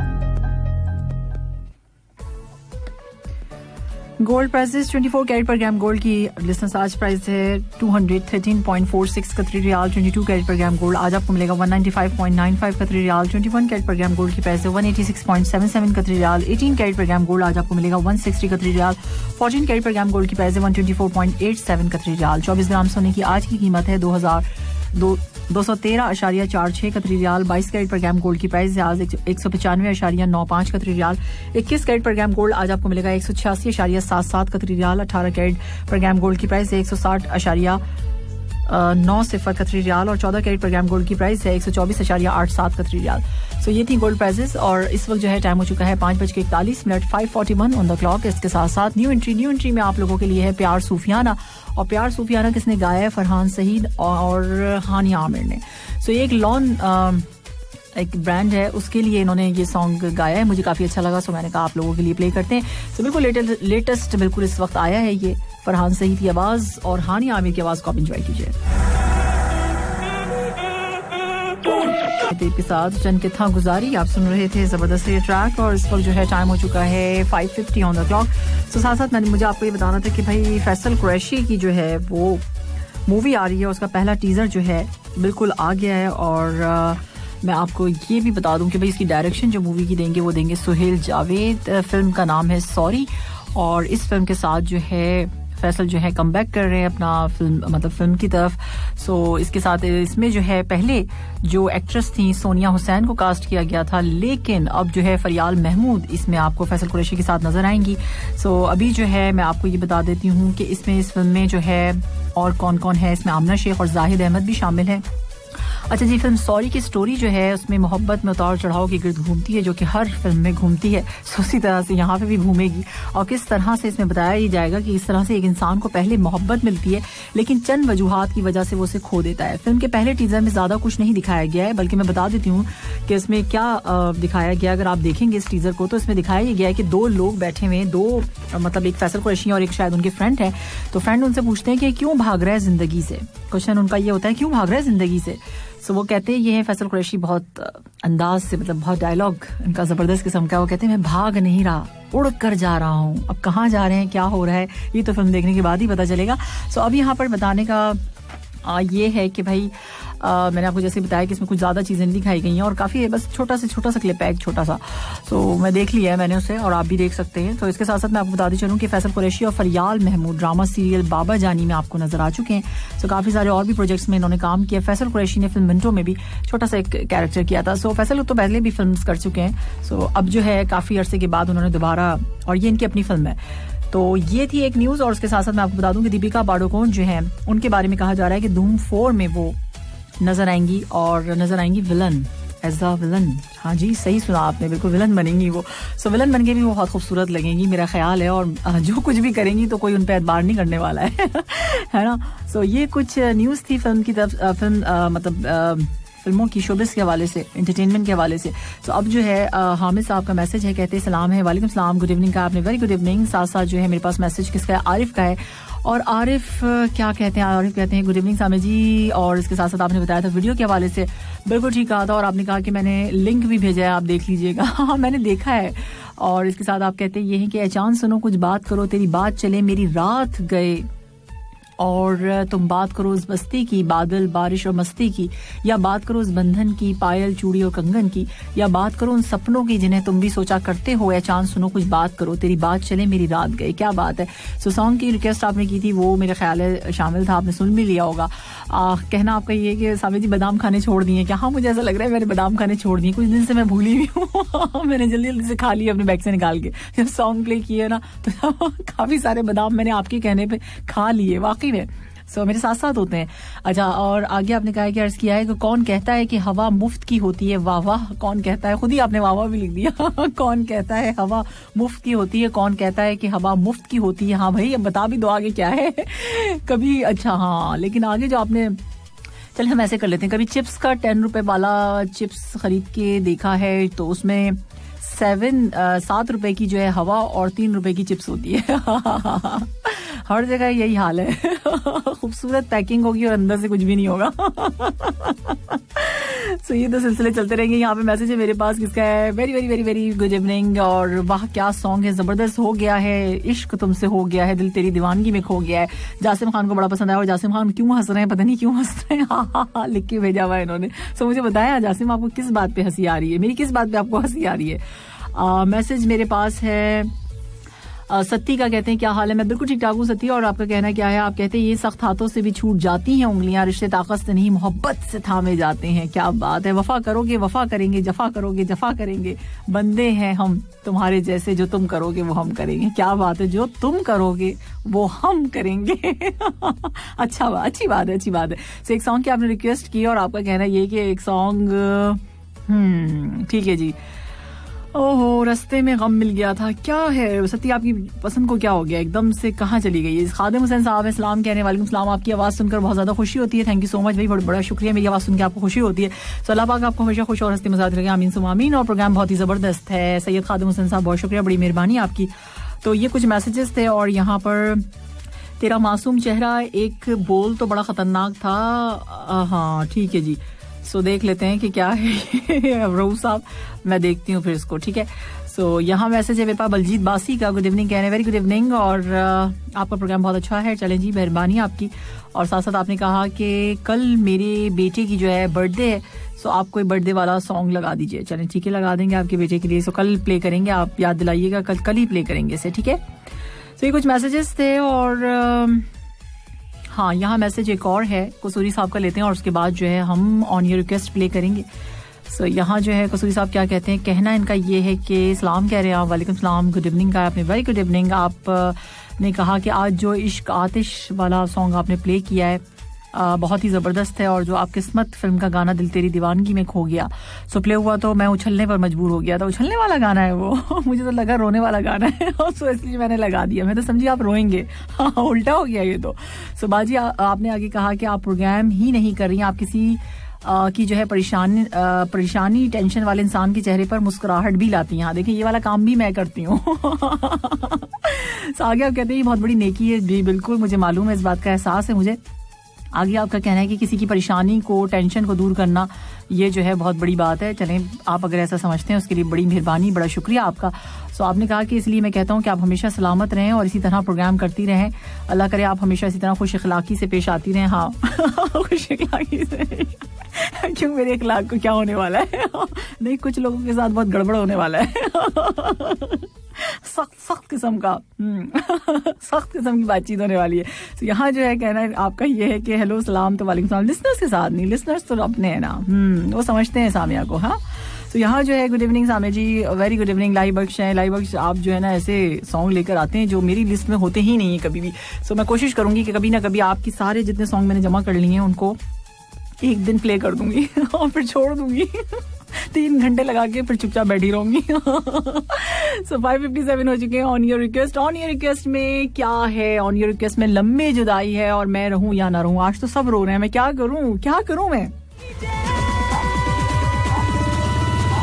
गोल्ड प्राइसेस चौबीस कैरेट पर ग्राम गोल्ड की लिस्टेंस आज प्राइस है दो सौ तेरह पॉइंट चार छह कतरी रियाल। बाईस कैरेट पर ग्राम गोल्ड आज आपको मिलेगा एक सौ पचानवे पॉइंट नौ पाँच कतरी रियाल। इक्कीस कैरेट पर ग्राम गोल्ड की प्राइस है एक सौ छियासी पॉइंट सात सात कतरी रियाल। अठारह कैरेट पर ग्राम गोल्ड आज आपको मिलेगा एक सौ साठ कतरी रियाल। चौदह कैरेट पर ग्राम गोल्ड की प्राइस है एक सौ चौबीस पॉइंट आठ सात कतरी रियाल। चौबीस ग्राम सोने की आज की कीमत है दो हजार दो दो सौ तेरह अशारिया चार छह कतरी रियाल। बाईस कैरेट पर ग्राम गोल्ड की प्राइस है आज एक सौ पचानवे अशारिया नौ पाँच कतरी रियाल। इक्कीस कैरेट पर ग्राम गोल्ड आज आपको मिलेगा एक सौ छियासी अशारिया सात सात कतरी रियाल। अठारह कैरेट पर ग्राम गोल्ड की प्राइस है एक सौ साठ अशारिया नौ सिफर कतरी रियाल। और चौदह कैरेट पर ग्राम गोल्ड की प्राइस है एक सौ चौबीस अशारिया आठ सात कतरी रियाल। सो ये थी गोल्ड प्राइसेस। और इस वक्त जो है टाइम हो चुका है पाँच बज के इकतालीस minute, five forty one on the clock. इसके साथ साथ न्यू एंट्री न्यू एंट्री में आप लोगों के लिए है प्यार सूफियाना। और प्यार सूफियाना किसने गाया है? फरहान सईद और हानिया आमिर ने। सो ये एक लॉन एक ब्रांड है, उसके लिए इन्होंने ये सॉन्ग गाया है, मुझे काफ़ी अच्छा लगा। सो मैंने कहा आप लोगों के लिए प्ले करते हैं। सो बिल्कुल लेटेस्ट लेटेस्ट बिल्कुल इस वक्त आया है ये फरहान सईद की आवाज़ और हानिया आमिर की आवाज़ को आप एंजॉय कीजिए। के साथ जन के था गुजारी आप सुन रहे थे जबरदस्त ये ट्रैक। और इस वक्त जो है टाइम हो चुका है five fifty on the clock. तो साथ साथ मैंने मुझे आपको ये बताना था कि भाई फैसल कुरैशी की जो है वो मूवी आ रही है, उसका पहला टीजर जो है बिल्कुल आ गया है। और आ, मैं आपको ये भी बता दूं कि भाई इसकी डायरेक्शन जो मूवी की देंगे वो देंगे सुहेल जावेद। फिल्म का नाम है सॉरी। और इस फिल्म के साथ जो है फैसल जो है कम बैक कर रहे हैं अपना फिल्म मतलब फिल्म की तरफ। सो इसके साथ इसमें जो है पहले जो एक्ट्रेस थी सोनिया हुसैन को कास्ट किया गया था, लेकिन अब जो है फरियाल महमूद इसमें आपको फैसल कुरैशी के साथ नजर आएंगी। सो अभी जो है मैं आपको ये बता देती हूँ कि इसमें इस फिल्म में जो है और कौन कौन है। इसमें आमना शेख और जाहिद अहमद भी शामिल है। अच्छा जी, फिल्म सॉरी की स्टोरी जो है उसमें मोहब्बत में उतार चढ़ाव की गिर्द घूमती है, जो कि हर फिल्म में घूमती है। सो उसी तरह से यहाँ पे भी घूमेगी। और किस तरह से इसमें बताया ही जाएगा कि इस तरह से एक इंसान को पहले मोहब्बत मिलती है, लेकिन चंद वजूहात की वजह से वो उसे खो देता है। फिल्म के पहले टीजर में ज्यादा कुछ नहीं दिखाया गया है, बल्कि मैं बता देती हूँ कि इसमें क्या दिखाया गया। अगर आप देखेंगे इस टीजर को तो इसमें दिखाया गया है कि दो लोग बैठे हुए हैं, दो मतलब एक फैसल कुरैशी और एक शायद उनके फ्रेंड है। तो फ्रेंड उनसे पूछते हैं कि क्यों भाग रहा है जिंदगी से। क्वेश्चन उनका ये होता है क्यों भाग रहा है जिंदगी से। सो so, वो कहते हैं ये है फैसल कुरैशी बहुत अंदाज से मतलब बहुत डायलॉग इनका जबरदस्त किस्म का। वो कहते हैं मैं भाग नहीं रहा, उड़ कर जा रहा हूँ। अब कहाँ जा रहे हैं, क्या हो रहा है, ये तो फिल्म देखने के बाद ही पता चलेगा। सो so, अब यहाँ पर बताने का आ, ये है कि भाई आ, मैंने आपको जैसे बताया कि इसमें कुछ ज़्यादा चीज़ें दिखाई गई हैं और काफ़ी है, बस छोटा से छोटा सा क्लिप है, एक छोटा सा। तो मैं देख लिया है मैंने उसे और आप भी देख सकते हैं। तो इसके साथ साथ मैं आपको बताती चलूँ कि फैसल कुरैशी और फरियाल महमूद ड्रामा सीरियल बाबा जानी में आपको नजर आ चुके हैं। सो काफ़ी सारे और भी प्रोजेक्ट्स में इन्होंने काम किया। फैसल कुरैशी ने फिल्म मिंटो में भी छोटा सा एक कैरेक्टर किया था। सो फैसल तो पहले भी फिल्म कर चुके हैं। सो अब जो है काफ़ी अरसे के बाद उन्होंने दोबारा, और ये इनकी अपनी फिल्म है। तो ये थी एक न्यूज़। और उसके साथ साथ मैं आपको बता दूं कि दीपिका पाडुकोण जो है उनके बारे में कहा जा रहा है कि धूम फोर में वो नजर आएंगी और नजर आएंगी विलन, एज अ विलन। हाँ जी, सही सुना आपने, बिल्कुल विलन बनेंगी वो। सो विलन बन के भी वो बहुत खूबसूरत लगेंगी मेरा ख्याल है। और जो कुछ भी करेंगी तो कोई उन पर एतबार नहीं करने वाला है है ना। सो ये कुछ न्यूज़ थी फिल्म की तरफ, फिल्म मतलब फिल्मों की शोबिस के हवाले से, एंटरटेनमेंट के हवाले से। तो अब जो है हामिद साहब का मैसेज है, कहते हैं सलाम है। वालेकुम सलाम, गुड इवनिंग का आपने, वेरी गुड इवनिंग। साथ साथ जो है मेरे पास मैसेज किसका है, आरिफ का है। और आरिफ क्या कहते हैं, आरिफ कहते हैं गुड इवनिंग सामे जी। और इसके साथ साथ आपने बताया था वीडियो के हवाले से, बिल्कुल ठीक कहा था। और आपने कहा कि मैंने लिंक भी भेजा है, आप देख लीजिएगा। हाँ मैंने देखा है, और इसके साथ आप कहते हैं ये है कि अचान सुनो कुछ बात करो, तेरी बात चले मेरी रात गए, और तुम बात करो उस बस्ती की, बादल बारिश और मस्ती की, या बात करो उस बंधन की, पायल चूड़ी और कंगन की, या बात करो उन सपनों की जिन्हें तुम भी सोचा करते हो, या चांद सुनो कुछ बात करो, तेरी बात चले मेरी रात गए। क्या बात है। सो सॉन्ग की रिक्वेस्ट आपने की थी, वो मेरा ख्याल है शामिल था, आपने सुन भी लिया होगा। आ, कहना आपका ये है कि सामी जी बादाम खाने छोड़ दिए क्या? हाँ, मुझे ऐसा लग रहा है मैंने बादाम खाने छोड़ दिए, कुछ दिन से मैं भूली भी हूँ। मैंने जल्दी जल्दी से खा लिए अपने बैग से निकाल के, जब सॉन्ग प्ले किए ना तो काफी सारे बादाम मैंने आपके कहने पे खा लिए वाकई में। सो so, मेरे साथ साथ होते हैं। अच्छा, और आगे आपने कहा कि अर्ज किया है कि कौन कहता है कि हवा मुफ्त की होती है, वाह वाह, कौन कहता है, खुद ही आपने वाह वाह भी लिख दिया। कौन कहता है हवा मुफ्त की होती है, कौन कहता है कि हवा मुफ्त की होती है। हाँ भाई, अब बता भी दो आगे क्या है। कभी, अच्छा हाँ, लेकिन आगे जो आपने, चल हम ऐसे कर लेते हैं, कभी चिप्स का टेन रुपए वाला चिप्स खरीद के देखा है तो उसमें सेवन सात रुपए की जो है हवा और तीन रुपए की चिप्स होती है। हर जगह यही हाल है। खूबसूरत पैकिंग होगी और अंदर से कुछ भी नहीं होगा। सो so, ये तो सिलसिले चलते रहेंगे। यहाँ पे मैसेज है मेरे पास, किसका है? Very very very very good evening, और वाह क्या सॉन्ग है, जबरदस्त हो गया है, इश्क तुमसे हो गया है, दिल तेरी दीवानगी में खो गया है। जासिम खान को बड़ा पसंद आया, और जासिम खान क्यों हंस रहे हैं, पता नहीं क्यों हंस रहे हैं। हाँ हाँ हाँ लिख के भेजा हुआ है इन्होंने। सो so, मुझे बताया जासिम आपको किस बात पे हंसी आ रही है, मेरी किस बात पे आपको हंसी आ रही है। मैसेज मेरे पास है सत्ती का, कहते हैं क्या हाल है, मैं बिल्कुल ठीक ठाक हूँ सत्ती, और आपका कहना क्या है? आप कहते हैं ये सख्त हाथों से भी छूट जाती हैं उंगलियां, रिश्ते ताकत से नहीं मोहब्बत से थामे जाते हैं। क्या बात है। वफा करोगे वफा करेंगे, जफा करोगे जफा करेंगे, बंदे हैं हम तुम्हारे जैसे, जो तुम करोगे वो हम करेंगे। क्या बात है, जो तुम करोगे वो हम करेंगे। अच्छा बात, अच्छी बात है, अच्छी बात है। so, एक सॉन्ग की आपने रिक्वेस्ट की और आपका कहना ये कि एक सॉन्ग, हम्म ठीक है जी। ओहो, रास्ते में गम मिल गया था, क्या है सत्ती आपकी पसंद को क्या हो गया, एकदम से कहाँ चली गई? खादिम हुसैन साहब इस्लाम कहने, वालेकुम सलाम, आपकी आवाज़ सुनकर बहुत ज़्यादा खुशी होती है। थैंक यू सो मच भाई, बड़ा बड़ा शुक्रिया, मेरी आवाज़ सुनकर आपको खुशी होती है। सो अल्लाह पाक आपको हमेशा खुश और हंसते मज़ाक रखें, आमीन सुम आमीन। और प्रोग्राम बहुत ही ज़बरदस्त है। सैयद खादिम हुसैन साहब बहुत शुक्रिया, बड़ी मेहरबानी आपकी। तो ये कुछ मैसेजेस थे, और यहाँ पर तेरा मासूम चेहरा, एक बोल तो बड़ा ख़तरनाक था। हाँ ठीक है जी, सो देख लेते हैं कि क्या है। अबरू साहब, मैं देखती हूँ फिर इसको, ठीक है। सो यहाँ मैसेज है मेरे पास बलजीत बासी का, गुड इवनिंग कहने, वेरी गुड इवनिंग, और uh, आपका प्रोग्राम बहुत अच्छा है। चलें जी, मेहरबानी आपकी। और साथ साथ आपने कहा कि कल मेरे बेटे की जो है बर्थडे है, सो आप कोई बर्थडे वाला सॉन्ग लगा दीजिए। चलें ठीक है, लगा देंगे आपके बेटे के लिए। सो कल प्ले करेंगे, आप याद दिलाइएगा, कल कल ही प्ले करेंगे इसे, ठीक है। सो ये कुछ मैसेजेस थे, और uh, हाँ यहाँ मैसेज एक और है, कसूरी साहब का लेते हैं, और उसके बाद जो है हम ऑन योर रिक्वेस्ट प्ले करेंगे। सो so, यहाँ जो है कसूरी साहब क्या कहते हैं, कहना इनका ये है कि सलाम कह रहे हैं आप, वालेकुम सलाम, गुड इवनिंग का आपने, वेरी गुड इवनिंग। आप ने कहा कि आज जो इश्क आतिश वाला सॉन्ग आपने प्ले किया है आ, बहुत ही ज़बरदस्त है, और जो आप किस्मत फिल्म का गाना दिल तेरी दीवानगी में खो गया सो प्ले हुआ तो मैं उछलने पर मजबूर हो गया था। उछलने वाला गाना है वो। मुझे तो लगा रोने वाला गाना है, सो इसलिए मैंने लगा दिया। मैं तो समझी आप रोएंगे। हाँ, उल्टा हो गया ये तो। सो बाजी आ, आपने आगे कहा कि आप प्रोग्राम ही नहीं कर रही हैं, आप किसी आ, की जो है परेशानी परेशानी टेंशन वाले इंसान के चेहरे पर मुस्कुराहट भी लाती हैं। हाँ देखिए, ये वाला काम भी मैं करती हूँ। आगे आप कहते हैं ये बहुत बड़ी नेकी है। जी बिल्कुल, मुझे मालूम है, इस बात का एहसास है मुझे। आगे आपका कहना है कि किसी की परेशानी को, टेंशन को दूर करना, ये जो है बहुत बड़ी बात है। चलें, आप अगर ऐसा समझते हैं उसके लिए बड़ी मेहरबानी, बड़ा शुक्रिया आपका। सो आपने कहा कि इसलिए मैं कहता हूँ कि आप हमेशा सलामत रहें और इसी तरह प्रोग्राम करती रहें। अल्लाह करे आप हमेशा इसी तरह खुश अखलाकी से पेश आती रहें। हाँ, खुश अखलाकी से। क्यों, मेरे अखलाक को क्या होने वाला है? नहीं, कुछ लोगों के साथ बहुत गड़बड़ होने वाला है। सख्त सख्त किस्म का सख्त किस्म की बातचीत होने वाली है। तो यहाँ जो है कहना है आपका ये है कि हेलो सलाम तो वालेकुम सलाम, लिसनर्स के साथ नहीं, लिसनर्स तो अपने हैं ना, वो समझते हैं सामिया को। हाँ, तो यहाँ जो है good evening Samia ji, very good evening. Lai Bakhsh है, लाई बख्श आप जो है ना ऐसे सॉन्ग लेकर आते हैं जो मेरी लिस्ट में होते ही नहीं है कभी भी। सो मैं कोशिश करूंगी कि कभी ना कभी आपकी सारे जितने सॉन्ग मैंने जमा कर लिए हैं उनको एक दिन प्ले कर दूंगी और फिर छोड़ दूंगी। तीन घंटे लगा के फिर चुपचाप बैठी रहूंगी। सो फाइव फिफ्टी सेवन हो चुके हैं on your request. On your request में क्या है? ऑन योर रिक्वेस्ट में लम्बे जुदाई है, और मैं रहूं या ना रहूं। आज तो सब रो रहे हैं, मैं क्या करूं क्या करूं मैं।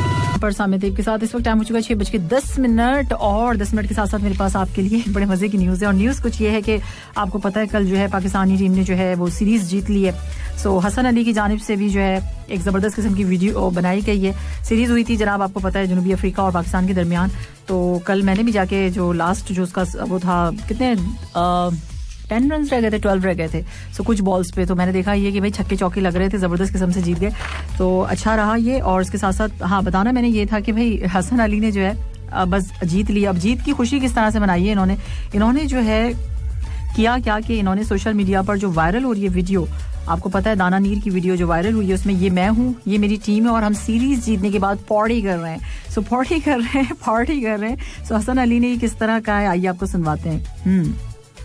पर सामिया तैयब के साथ। इस वक्त टाइम हो चुका है छह बज के दस मिनट और दस मिनट के साथ साथ मेरे पास आपके लिए बड़े मजे की न्यूज़ है। और न्यूज़ कुछ ये है कि आपको पता है कल जो है पाकिस्तानी टीम ने जो है वो सीरीज जीत ली है। सो हसन अली की जानिब से भी जो है एक ज़बरदस्त किस्म की वीडियो बनाई गई है। सीरीज हुई थी जनाब, आपको पता है, जनूबी अफ्रीका और पाकिस्तान के दरमियान। तो कल मैंने भी जाके जो लास्ट जो उसका वो था, कितने टेन रन रह गए थे, ट्वेल्व रह गए थे सो कुछ बॉल्स पे, तो मैंने देखा ये कि भाई छक्के चौके लग रहे थे, ज़बरदस्त किस्म से जीत गए, तो अच्छा रहा ये। और इसके साथ साथ हाँ बताना मैंने ये था कि भाई हसन अली ने जो है बस जीत लिया। अब जीत की खुशी किस तरह से मनाई है इन्होंने इन्होंने जो है किया क्या कि इन्होंने सोशल मीडिया पर जो वायरल हो रही है वीडियो, आपको पता है दाना नीर की वीडियो जो वायरल हुई है, उसमें ये मैं हूँ, ये मेरी टीम है और हम सीरीज जीतने के बाद पार्टी कर रहे हैं। सो पार्टी कर रहे हैं पार्टी कर रहे हैं सो हसन अली ने ये किस तरह का है, आइए आपको सुनवाते हैं। हम्म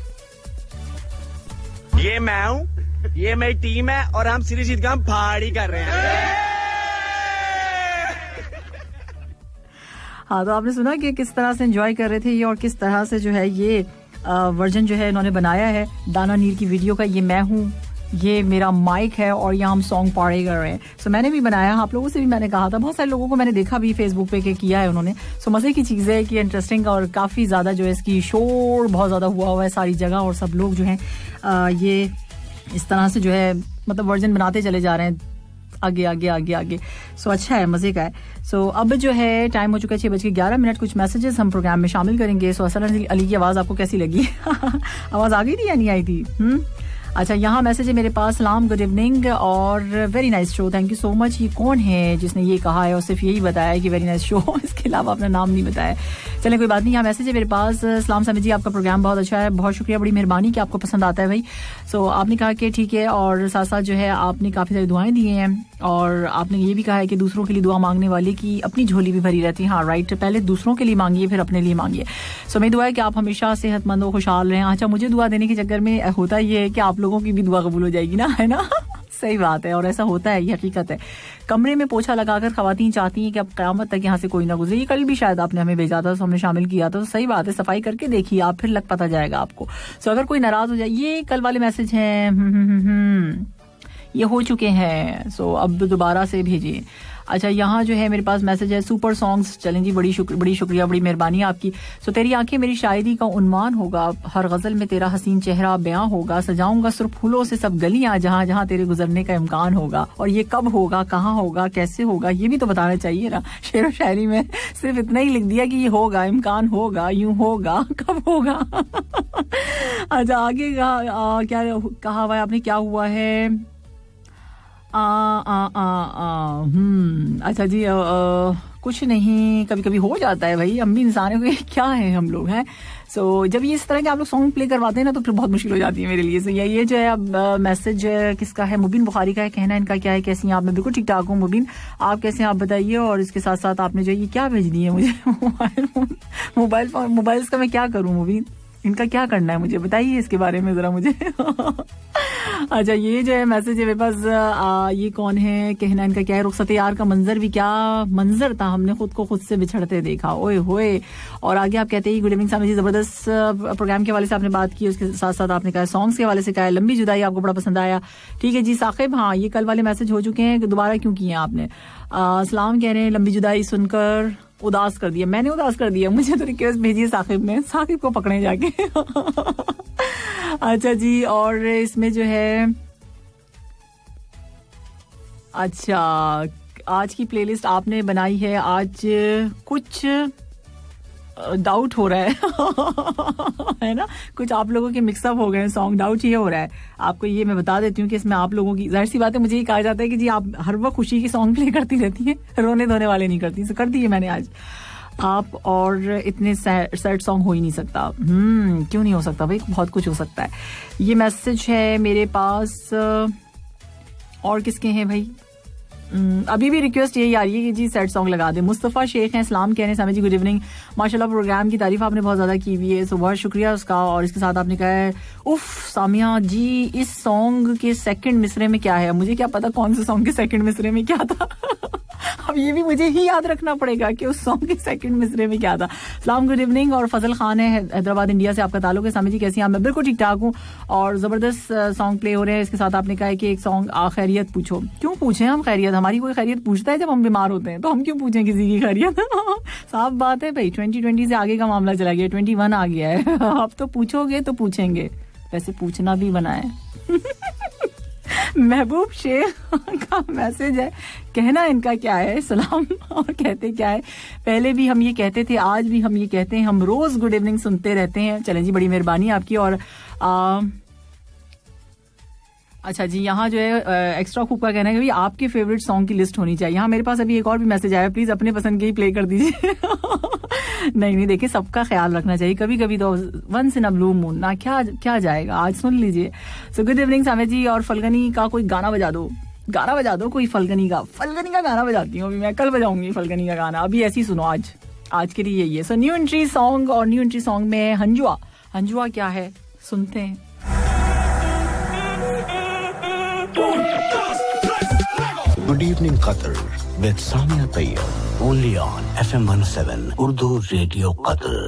ये मैं हूँ, ये मेरी टीम है और हम सीरीज जीत के हम पार्टी कर रहे हैं।
हाँ, तो आपने सुना कि किस तरह से एंजॉय कर रहे थे ये और किस तरह से जो है ये वर्जन जो है इन्होंने बनाया है दाना नीर की वीडियो का। ये मैं हूँ, ये मेरा माइक है और यहाँ हम सॉन्ग पार्टी कर रहे हैं। सो मैंने भी बनाया, आप लोगों से भी मैंने कहा था, बहुत सारे लोगों को मैंने देखा भी फेसबुक पे कि किया है उन्होंने। सो मजे की चीज़ है कि इंटरेस्टिंग और काफ़ी ज़्यादा जो है इसकी शोर बहुत ज़्यादा हुआ हुआ है सारी जगह और सब लोग जो हैं ये इस तरह से जो है मतलब वर्जन बनाते चले जा रहे हैं आगे आगे आगे आगे। सो अच्छा है, मजे का है। सो अब जो है टाइम हो चुका है छह बज के ग्यारह मिनट। कुछ मैसेजेस हम प्रोग्राम में शामिल करेंगे। सो हसन अली की आवाज़ आपको कैसी लगी? आवाज़ आ गई थी या नहीं आई थी? हम्म अच्छा, यहाँ मैसेज है मेरे पास, सलाम, गुड इवनिंग और very nice show, thank you so much. ये कौन है जिसने ये कहा है और सिर्फ यही बताया है कि वेरी नाइस शो, इसके अलावा अपना नाम नहीं बताया। चलें कोई बात नहीं। यहाँ मैसेज है मेरे पास, सलाम सामी जी, आपका प्रोग्राम बहुत अच्छा है, बहुत शुक्रिया, बड़ी मेहरबानी कि आपको पसंद आता है भाई। सो आपने कहा कि ठीक है और साथ साथ जो है आपने काफ़ी सारी दुआएं दी हैं और आपने ये भी कहा है कि दूसरों के लिए दुआ मांगने वाले की अपनी झोली भी भरी रहती है। हाँ राइट, पहले दूसरों के लिए मांगिए फिर अपने लिए मांगिए। सो मेरी दुआ है कि आप हमेशा सेहतमंद हो, खुशहाल रहें। अच्छा, मुझे दुआ देने के चक्कर में होता ये है कि आप लोगों की भी दुआ कबूल हो जाएगी ना, है ना? सही बात है और ऐसा होता है, ये हकीकत है। कमरे में पोछा लगाकर खवातीन चाहती हैं कि अब क़यामत तक यहाँ से कोई ना गुजरे। ये कल भी शायद आपने हमें भेजा था तो हमने शामिल किया था, तो सही बात है, सफाई करके देखिए आप, फिर लग पता जाएगा आपको। सो अगर कोई नाराज हो जाए, ये कल वाले मैसेज हैं, ये हो चुके हैं, सो अब दोबारा से भेजिए। अच्छा, यहाँ जो है मेरे पास मैसेज है, सुपर सॉन्ग्स, चलें जी, बड़ी शुक्र बड़ी शुक्रिया, बड़ी मेहरबानी आपकी। सो तेरी आंखें मेरी शायरी का उन्वान होगा, हर गजल में तेरा हसीन चेहरा बयां होगा, सजाऊंगा सुर्ख फूलों से सब गलियां जहां जहां तेरे गुजरने का इम्कान होगा। और ये कब होगा, कहाँ होगा, कैसे होगा, ये भी तो बताना चाहिए ना। शेर व शायरी में सिर्फ इतना ही लिख दिया कि ये होगा, इम्कान होगा, यूं होगा, कब होगा। अच्छा, आगे क्या कहा हुआ है आपने, क्या हुआ है? आ, आ, आ, आ, हम्म अच्छा जी, आ, आ, कुछ नहीं, कभी कभी हो जाता है भाई, हम भी इंसान हैं, क्या है हम लोग हैं। सो so, जब ये इस तरह के आप लोग सॉन्ग प्ले करवाते हैं ना तो फिर बहुत मुश्किल हो जाती है मेरे लिए। सो so, ये जो है अब मैसेज किसका है, मुबीन बुखारी का है, कहना इनका क्या है, कैसी हैं आप? मैं बिल्कुल ठीक ठाक हूँ मुबीन, आप कैसे हैं आप बताइए। और इसके साथ साथ आपने जो ये क्या भेज दी है मुझे, mobile phone mobile phone mobiles का मैं क्या करूँ मुबीन, इनका क्या करना है मुझे बताइए इसके बारे में जरा मुझे। अच्छा, ये जो है मैसेज है मेरे पास, आ, ये कौन है, कहना इनका क्या है, रुखसत यार का मंजर भी क्या मंजर था, हमने खुद को खुद से बिछड़ते देखा, ओए होए। और आगे आप कहते हैं गुड इवनिंग सामी जी, जबरदस्त प्रोग्राम के हवाले से आपने बात की, उसके साथ साथ आपने कहा सॉन्ग्स के हवाले से कहा है, लंबी जुदाई आपको बड़ा पसंद आया। ठीक है जी साकिब, हाँ ये कल वाले मैसेज हो चुके हैं, दोबारा क्यों किए आपने? सलाम कह रहे हैं, लंबी जुदाई सुनकर उदास कर दिया, मैंने उदास कर दिया, मुझे तो रिक्वेस्ट भेजिए साकिब ने, साकिब को पकड़े जाके। अच्छा जी, और इसमें जो है, अच्छा आज की प्लेलिस्ट आपने बनाई है, आज कुछ डाउट हो रहा है है ना, कुछ आप लोगों के मिक्सअप हो गए सॉन्ग, डाउट ये हो रहा है आपको, ये मैं बता देती हूँ कि इसमें आप लोगों की, जाहिर सी बात है, मुझे ये कहा जाता है कि जी आप हर वक्त खुशी की सॉन्ग प्ले करती रहती हैं, रोने धोने वाले नहीं करती। तो कर दिए मैंने आज आप, और इतने सैड सॉन्ग हो ही नहीं सकता। हम्म क्यों नहीं हो सकता भाई, बहुत कुछ हो सकता है। ये मैसेज है मेरे पास, और किसके हैं भाई, अभी भी रिक्वेस्ट यही आ रही है कि जी सैड सॉन्ग लगा दे। मुस्तफ़ा शेख हैं, सलाम कह रहे हैं सामी जी, गुड इवनिंग, माशाल्लाह प्रोग्राम की तारीफ आपने बहुत ज्यादा की हुई है, सो बहुत शुक्रिया उसका। और इसके साथ आपने कहा है, उफ सामिया जी इस सॉन्ग के सेकंड मिसरे में क्या है, मुझे क्या पता कौन से सॉन्ग के सेकंड मिसरे में क्या था। अब ये भी मुझे ही याद रखना पड़ेगा कि उस सॉन्ग के सेकंड मिसरे में क्या था. सलाम, गुड इवनिंग. और फजल खान है हैदराबाद इंडिया से, आपका ताल्लुक है. सामी जी कैसी हैं? मैं बिल्कुल ठीक ठाक हूँ और जबरदस्त सॉन्ग प्ले हो रहे हैं. इसके साथ आपने कहा है कि एक सॉन्ग खैरियत पूछो. क्यों पूछे हम खैरियत? हमारी कोई खैरियत पूछता है जब हम बीमार होते हैं? तो हम क्यों पूछें किसी की खैरियत? साफ बात है भाई, ट्वेंटी ट्वेंटी से आगे का मामला चला गया, ट्वेंटी वन आ गया है. अब तो पूछोगे तो पूछेंगे, वैसे पूछना भी बना है. महबूब शेख का मैसेज है, कहना इनका क्या है सलाम और कहते क्या है. पहले भी हम ये कहते थे, आज भी हम ये कहते हैं, हम रोज गुड इवनिंग सुनते रहते हैं. चलें जी, बड़ी मेहरबानी आपकी. और आ, अच्छा जी, यहाँ जो है एक्स्ट्रा खूब का कहना है कि भाई आपके फेवरेट सॉन्ग की लिस्ट होनी चाहिए. यहाँ मेरे पास अभी एक और भी मैसेज आया, प्लीज अपने पसंद के ही प्ले कर दीजिए. नहीं नहीं, देखिए सबका ख्याल रखना चाहिए. कभी कभी तो once in a blue moon ना, क्या क्या जाएगा. आज सुन लीजिए. So good evening Sami ji. और फलगनी का कोई गाना बजा दो, गाना बजा दो कोई फलगनी का. फलगनी का गाना बजाती हूँ अभी मैं, कल बजाऊंगी फलगनी का गाना. अभी ऐसी सुनो, आज आज के लिए यही है. सो न्यू एंट्री सॉन्ग, और न्यू एंट्री सॉन्ग में हंजुआ. हंजुआ क्या है सुनते हैं.
Good evening, Qatar, with Samia Tayyab, only on F M one oh seven Urdu Radio Qatar.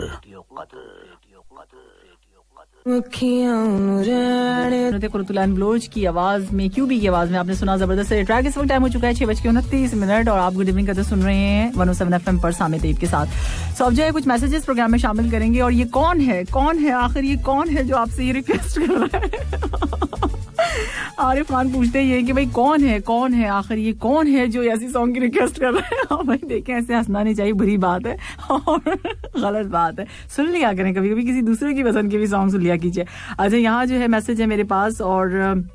कुरतुलान Baloch की आवाज में, क्यूबी की आवाज में आपने सुना जबरदस्त ट्रैक. इस वक्त टाइम हो चुका है छह बज के उनतीस मिनट और आप गुड इवनिंग कहते सुन रहे हैं one O seven F M पर सामे तैयब के साथ. सो अब जो है कुछ मैसेजेस प्रोग्राम में शामिल करेंगे. और ये कौन है, कौन है आखिर, ये कौन है जो आपसे ये रिक्वेस्ट कर रहा है. आरिफ खान पूछते हैं कि भाई कौन है, कौन है आखिर, ये कौन है जो ऐसी सॉन्ग की रिक्वेस्ट कर रहा है. हाँ भाई देखें, ऐसे हंसना नहीं चाहिए, बुरी बात है और गलत बात है. सुन लिया करें कभी कभी, किसी दूसरे की पसंद के भी सॉन्ग सुन लिया कीजिए. अच्छा, यहाँ जो है मैसेज है मेरे पास. और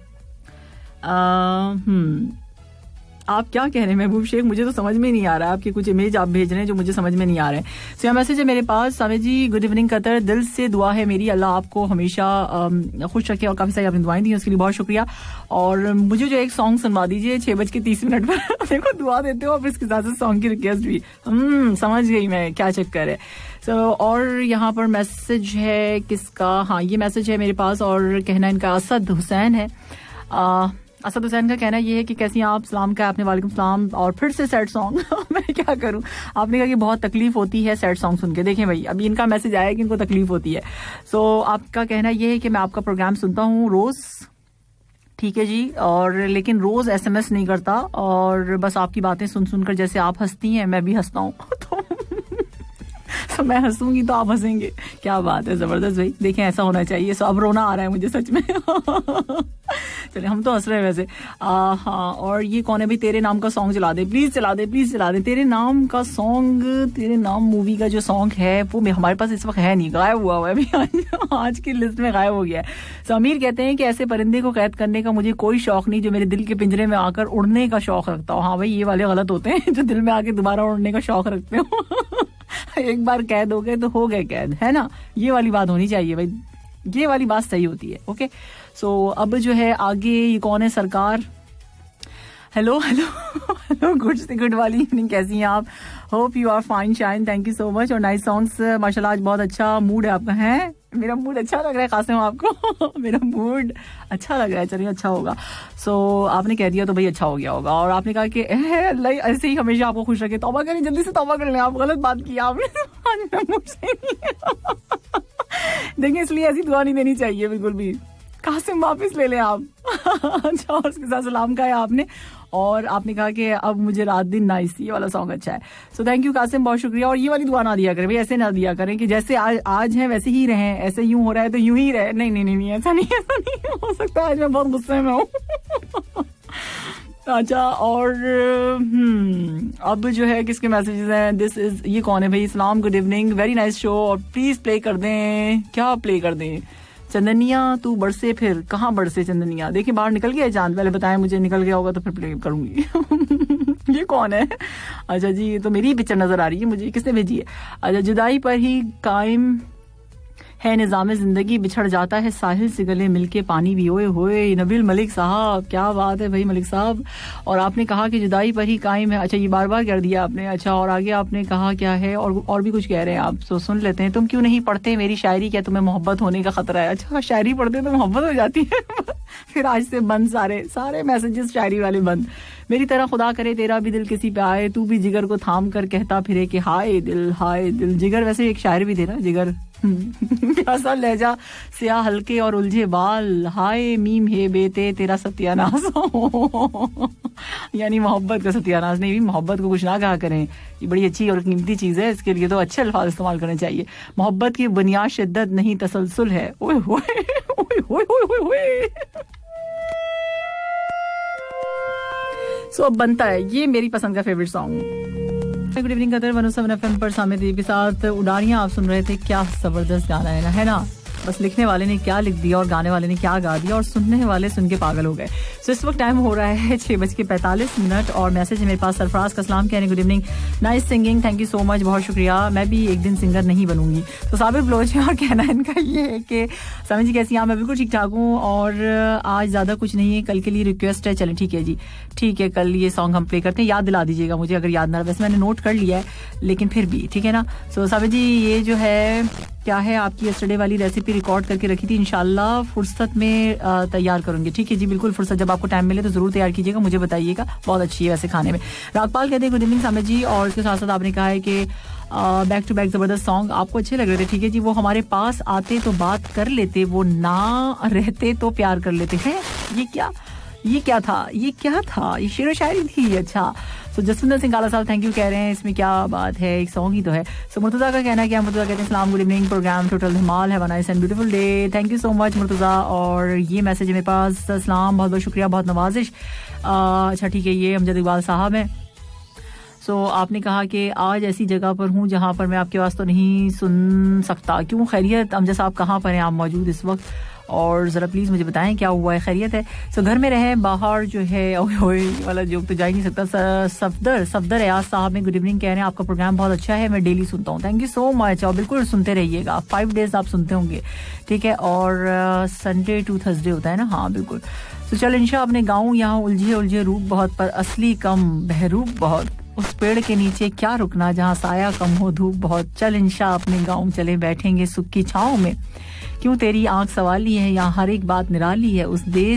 हम्म आप क्या कह रहे हैं महबूब शेख, मुझे तो समझ में नहीं आ रहा है. आपके कुछ इमेज आप भेज रहे हैं जो मुझे समझ में नहीं आ रहे हैं. सो यहाँ मैसेज है मेरे पास. Sami ji good evening Qatar, दिल से दुआ है मेरी, अल्लाह आपको हमेशा खुश रखे. और काफी सारी आपने दुआएं दी, उसके लिए बहुत शुक्रिया. और मुझे जो एक सॉन्ग सुनवा दीजिए छह बज के तीस मिनट पर. देखो दुआ देते हो और इसके साथ सॉन्ग की रिक्वेस्ट भी. हम्म समझ गई मैं क्या चक्कर है. सो so, और यहाँ पर मैसेज है किसका, हाँ ये मैसेज है मेरे पास. और कहना इनका असद हुसैन है. आ, असद हुसैन का कहना ये है कि कैसी आप. सलाम का आपने, वालेकुम सलाम. और फिर से सैड सॉन्ग. मैं क्या करूं, आपने कहा कि बहुत तकलीफ होती है सैड सॉन्ग सुन के. देखें भाई, अभी इनका मैसेज आया कि इनको तकलीफ होती है. सो so, आपका कहना ये है कि मैं आपका प्रोग्राम सुनता हूँ रोज, ठीक है जी, और लेकिन रोज एसएमएस नहीं करता, और बस आपकी बातें सुन सुनकर जैसे आप हंसती हैं मैं भी हंसता हूँ. तो तो मैं हंसूंगी तो आप हंसेंगे. क्या बात है, जबरदस्त भाई. देखें ऐसा होना चाहिए. सो अब रोना आ रहा है मुझे सच में. चले, हम तो हंस रहे हैं वैसे. आ, हाँ, और ये कौन है भाई, तेरे नाम का सॉन्ग चला दे प्लीज, चला दे प्लीज चला दे. तेरे नाम का सॉन्ग, तेरे नाम मूवी का जो सॉन्ग है वो हमारे पास इस वक्त है नहीं, गायब हुआ हुआ है अभी. आज की लिस्ट में गायब हो गया है. समीर कहते हैं कि ऐसे परिंदे को कैद करने का मुझे कोई शौक नहीं जो मेरे दिल के पिंजरे में आकर उड़ने का शौक रखता हो. हाँ भाई, ये वाले गलत होते हैं जो दिल में आके दोबारा उड़ने का शौक रखते हो. एक बार कैद हो गए तो हो गए कैद, है ना. ये वाली बात होनी चाहिए भाई, ये वाली बात सही होती है. ओके, सो अब जो है आगे ये कौन है, सरकार. हेलो हेलो हेलो, गुड से गुड वाली इवनिंग, कैसी हैं आप. Hope you are fine shine, thank you so much. और नाइस सॉन्ग्स माशाल्लाह, आज बहुत अच्छा मूड है आपका. है मेरा मूड अच्छा लग रहा है कासिम आपको. मेरा मूड अच्छा लग रहा है, चलिए अच्छा होगा. सो so, आपने कह दिया तो भाई अच्छा हो गया होगा. और आपने कहा कि अल्लाह ऐसे ही हमेशा आपको खुश रखे. तौबा करें, जल्दी से तौबा कर लें. आप गलत बात की आपने. देखिए, इसलिए ऐसी दुआ नहीं देनी चाहिए बिल्कुल भी. कासिम वापस ले लें आप. अच्छा, और उसके साथ सलाम का है आपने. और आपने कहा कि अब मुझे रात दिन नाइस, ये वाला सॉन्ग अच्छा है. सो थैंक यू कासिम, बहुत शुक्रिया. और ये वाली दुआ ना दिया करें भाई, ऐसे ना दिया करें कि जैसे आज आज है वैसे ही रहें, ऐसे यूं हो रहा है तो यूं ही रहे. नहीं नहीं नहीं, नहीं ऐसा नहीं, ऐसा नहीं हो सकता. आज मैं बहुत गुस्से में हूँ. अच्छा, और हम्म अब जो है किसके मैसेजेस हैं. दिस इज, ये कौन है भाई. Islam, good evening, very nice show. और प्लीज प्ले कर दें. क्या प्ले कर दें. चंदनिया तू बरसे, फिर कहाँ बरसे चंदनिया. देखिए बाहर निकल गया चांद, पहले बताएं मुझे. निकल गया होगा तो फिर प्ले करूंगी. ये कौन है. अच्छा जी, ये तो मेरी ही पिक्चर नजर आ रही है मुझे. किसने भेजी है. अच्छा, जुदाई पर ही कायम है निज़ाम जिंदगी, बिछड़ जाता है साहिल से गले मिलके पानी भी. ओए होए, नबील मलिक साहब, क्या बात है भाई मलिक साहब. और आपने कहा कि जुदाई पर ही कायम है. अच्छा, ये बार बार कर दिया आपने. अच्छा, और आगे आपने कहा क्या है, और और भी कुछ कह रहे हैं आप. तो सुन लेते हैं. तुम क्यों नहीं पढ़ते मेरी शायरी, क्या तुम्हें मोहब्बत होने का खतरा है. अच्छा, शायरी पढ़ते तो मोहब्बत हो जाती है. फिर आज से बंद, सारे सारे मैसेजेस शायरी वाले बंद. मेरी तरह खुदा करे तेरा भी दिल किसी पे आए, तू भी जिगर को थाम कर कहता फिरे कि हाय दिल हाय दिल। जिगर वैसे एक शायर भी थे ना, जिगर। प्यासा लहजा सिया हल्के और उलझे बाल, हाय मीम हे बेटे तेरा सत्यानाश हो। यानी मोहब्बत का सत्यानाश नहीं, भी मोहब्बत को कुछ ना कहा करें, ये बड़ी अच्छी और कीमती चीज है, इसके लिए तो अच्छे अल्फाज इस्तेमाल करने चाहिए। मोहब्बत की बुनियाद शिद्दत नहीं तसलसल है। ओए होए ओए होए ओए होए। सो अब बनता है, ये मेरी पसंद का favourite song. Good evening Qatar one O seven F M पर सामने दीप के साथ उड़ानियां आप सुन रहे थे। क्या जबरदस्त गाना है ना, है ना? बस लिखने वाले ने क्या लिख दिया और गाने वाले ने क्या गा दिया और सुनने वाले सुन के पागल हो गए। सो इस वक्त टाइम हो रहा है छह बज के पैंतालीस मिनट और मैसेज है मेरे पास सरफराज का सलाम कह रहे good evening, nice singing, thank you so much, बहुत शुक्रिया। मैं भी एक दिन सिंगर नहीं बनूंगी। तो साबिर ब्लोच है और कहना इनका ये है कि समझ कैसी हैं? मैं बिल्कुल ठीक ठाक हूँ और आज ज्यादा कुछ नहीं है, कल के लिए रिक्वेस्ट है। चलें ठीक है जी, ठीक है, कल ये सॉन्ग हम प्ले करते हैं। याद दिला दीजिएगा मुझे अगर याद ना, वैसे मैंने नोट कर लिया है लेकिन फिर भी ठीक है ना। सो साबिर जी ये जो है क्या है, आपकी यस्टरडे वाली रेसिपी रिकॉर्ड करके रखी थी, इंशाल्लाह फुर्सत में तैयार करूंगी। ठीक है जी, बिल्कुल फुर्सत जब आपको टाइम मिले तो जरूर तैयार कीजिएगा, मुझे बताइएगा, बहुत अच्छी है वैसे खाने में। रागपाल कहते हैं गुड इवनिंग सामिर जी, और इसके साथ साथ आपने कहा है कि बैक टू बैक जबरदस्त सॉन्ग आपको अच्छे लग रहे थे। ठीक है जी, वो हमारे पास आते तो बात कर लेते, वो ना रहते तो प्यार कर लेते हैं। ये क्या ये क्या था ये क्या था ये शेर व शायरी थी। अच्छा, सो जसविंदर सिंह काला साहब थैंक यू कह रहे हैं, इसमें क्या बात है, एक सॉन्ग ही तो है। सो मुर्तजा का कहना है क्या, मुर्तजा कहते हैं सलाम गुड इवनिंग, प्रोग्राम टोटल धमाल है, nice and beautiful day, thank you so much Murtaza. और ये मैसेज है मेरे पास, सलाम, बहुत बहुत शुक्रिया, बहुत नवाजिश। अच्छा ठीक है, ये अमजद इकबाल साहब हैं। सो so, आपने कहा कि आज ऐसी जगह पर हूँ जहाँ पर मैं आपकी आवाज़ तो नहीं सुन सकता, क्यों? खैरियत अमजद साहब, कहाँ पर हैं आप मौजूद इस वक्त? और ज़रा प्लीज़ मुझे बताएं क्या हुआ है, खैरियत है? सो so, घर में रहे, बाहर जो है ओए ओए वाला जोक तो जा ही नहीं सकता। सफदर सफदर एयाज साहब में गुड इवनिंग कह रहे हैं, आपका प्रोग्राम बहुत अच्छा है, मैं डेली सुनता हूँ, थैंक यू सो मच। और बिल्कुल सुनते रहिएगा, फाइव डेज आप सुनते होंगे ठीक है, और संडे टू थर्सडे होता है ना, हाँ बिल्कुल। तो चल इंशा अपने गाँव यहाँ उलझे उलझे रूप बहुत पर असली कम बहरूप बहुत, उस पेड़ के नीचे क्या रुकना जहाँ साया कम हो धूप बहुत, चल इंशा अपने गाँव चले बैठेंगे सुख की छाँव में, क्यों तेरी आंख सवाली है यहाँ हर एक बात निराली है, उस देश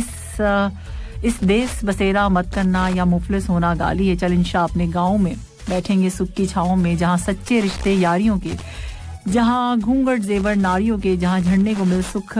इस देश बसेरा मत करना या मुफलिस होना गाली है, चल इंशा अपने गाँव में बैठेंगे सुख की छाँव में, जहाँ सच्चे रिश्ते यारियों के, जहाँ घूंघट जेवर नारियों के, जहाँ झंडे को मिल सुख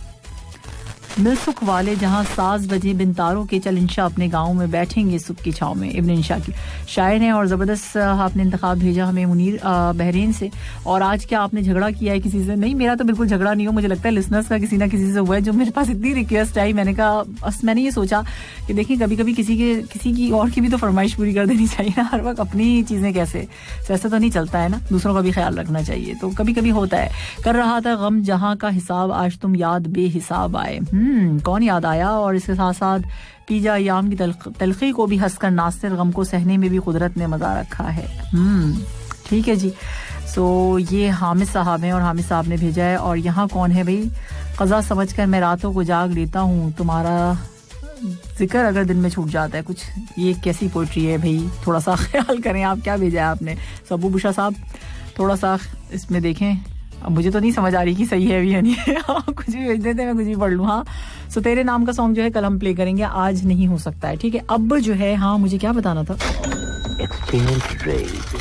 मिल सुख वाले, जहाँ साज बजे बिन तारों के, चल इंशा अपने गाँव में बैठेंगे सुख की छाँव में। इब्न इंशा की शायर हैं और ज़बरदस्त आपने इंतखाब भेजा हमें मुनीर बहरीन से। और आज क्या आपने झगड़ा किया है किसी से? नहीं, मेरा तो बिल्कुल झगड़ा नहीं हो, मुझे लगता है लिसनर्स का किसी ना किसी से हुआ है, जो मेरे पास इतनी रिक्वेस्ट आई, मैंने कहा बस मैंने ये सोचा कि देखिए कभी कभी किसी के किसी की और की भी तो फरमाइश पूरी कर देनी चाहिए ना, हर वक्त अपनी चीज़ें कैसे, ऐसा तो नहीं चलता है ना, दूसरों का भी ख्याल रखना चाहिए। तो कभी कभी होता है, कर रहा था गम जहाँ का हिसाब, आज तुम याद बेहिसाब आए, हम्म कौन याद आया। और इसके साथ साथ पीजा याम की तलखी को भी हंसकर नासिर, गम को सहने में भी कुदरत ने मजा रखा है। हम्म ठीक है जी। सो ये हामिद साहब हैं और हामिद साहब ने भेजा है। और यहाँ कौन है भाई? क़ज़ा समझकर मैं रातों को जाग लेता हूँ, तुम्हारा जिक्र अगर दिन में छूट जाता है कुछ, ये कैसी पोइट्री है भाई, थोड़ा सा ख्याल करें आप, क्या भेजा है आपने? सबू बुशा साहब थोड़ा सा इसमें देखें, अब मुझे तो नहीं समझ आ रही कि सही है भी या नहीं है। कुछ भी भेज देते, मैं कुछ भी पढ़ लूँ। हाँ, सो तेरे नाम का सॉन्ग जो है कल हम प्ले करेंगे, आज नहीं हो सकता है ठीक है। अब जो है, हाँ मुझे क्या बताना था,
exchange rate,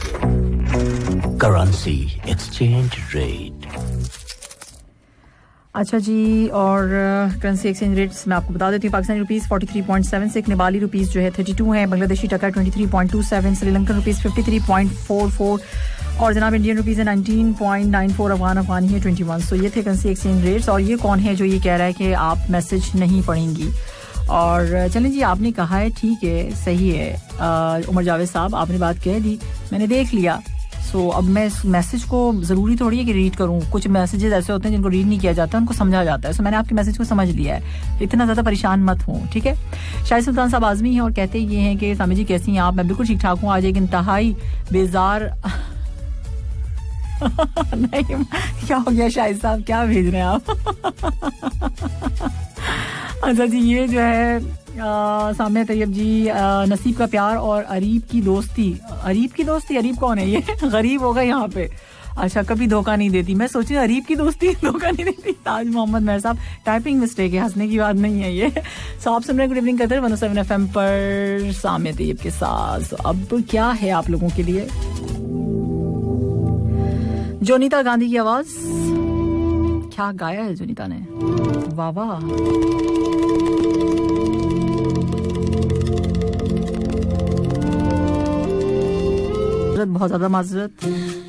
currency exchange rate.
अच्छा जी, और करेंसी एक्सचेंज रेट्स मैं आपको बता देती हूँ। Pakistani rupees forty three point seven six, Nepali rupees जो है थर्टी टू है, Bangladeshi taka twenty three point two seven, Sri Lankan rupees fifty three point four four, और जनाब इंडियन रुपीस है nineteen point nine four, Afghan afghani है ट्वेंटी वन। सो ये थे करेंसी एक्सचेंज रेट्स। और ये कौन है जो ये कह रहा है कि आप मैसेज नहीं पढ़ेंगी? और चलें जी, आपने कहा है ठीक है, सही है। उमर जावेद साहब आपने बात कह दी, मैंने देख लिया। सो so, अब मैं इस मैसेज को ज़रूरी थोड़ी है कि रीड करूं, कुछ मैसेजेस ऐसे होते हैं जिनको रीड नहीं किया जाता, उनको समझा जाता है। सो so, मैंने आपके मैसेज को समझ लिया है, इतना ज़्यादा परेशान मत हो ठीक है। शाहिद सुल्तान साहब आज़मी हैं और कहते ये हैं कि सामी जी कैसी हैं आप? मैं बिल्कुल ठीक ठाक हूँ, आज एक इंतहाई बेजार नहीं, क्या हो गया शाहिद साहब, क्या भेज रहे हैं आप? अच्छा जी, ये जो है सामने तैयब जी, आ, नसीब का प्यार और अरीब की दोस्ती, अरीब की दोस्ती, अरीब कौन है ये? गरीब होगा यहाँ पे, अच्छा, कभी धोखा नहीं देती। मैं सोची अरीब की दोस्ती धोखा नहीं देती। ताज मोहम्मद मेहर साहब, टाइपिंग मिस्टेक है, हंसने की बात नहीं है ये। सो आप सुन रहे good evening Qatar one O seven F M पर सामिया तैयब के साथ। so, अब क्या है आप लोगों के लिए? जोनीता गांधी की आवाज, क्या गाया है जोनीता ने, वाह वाह। बहुत ज्यादा माजरत।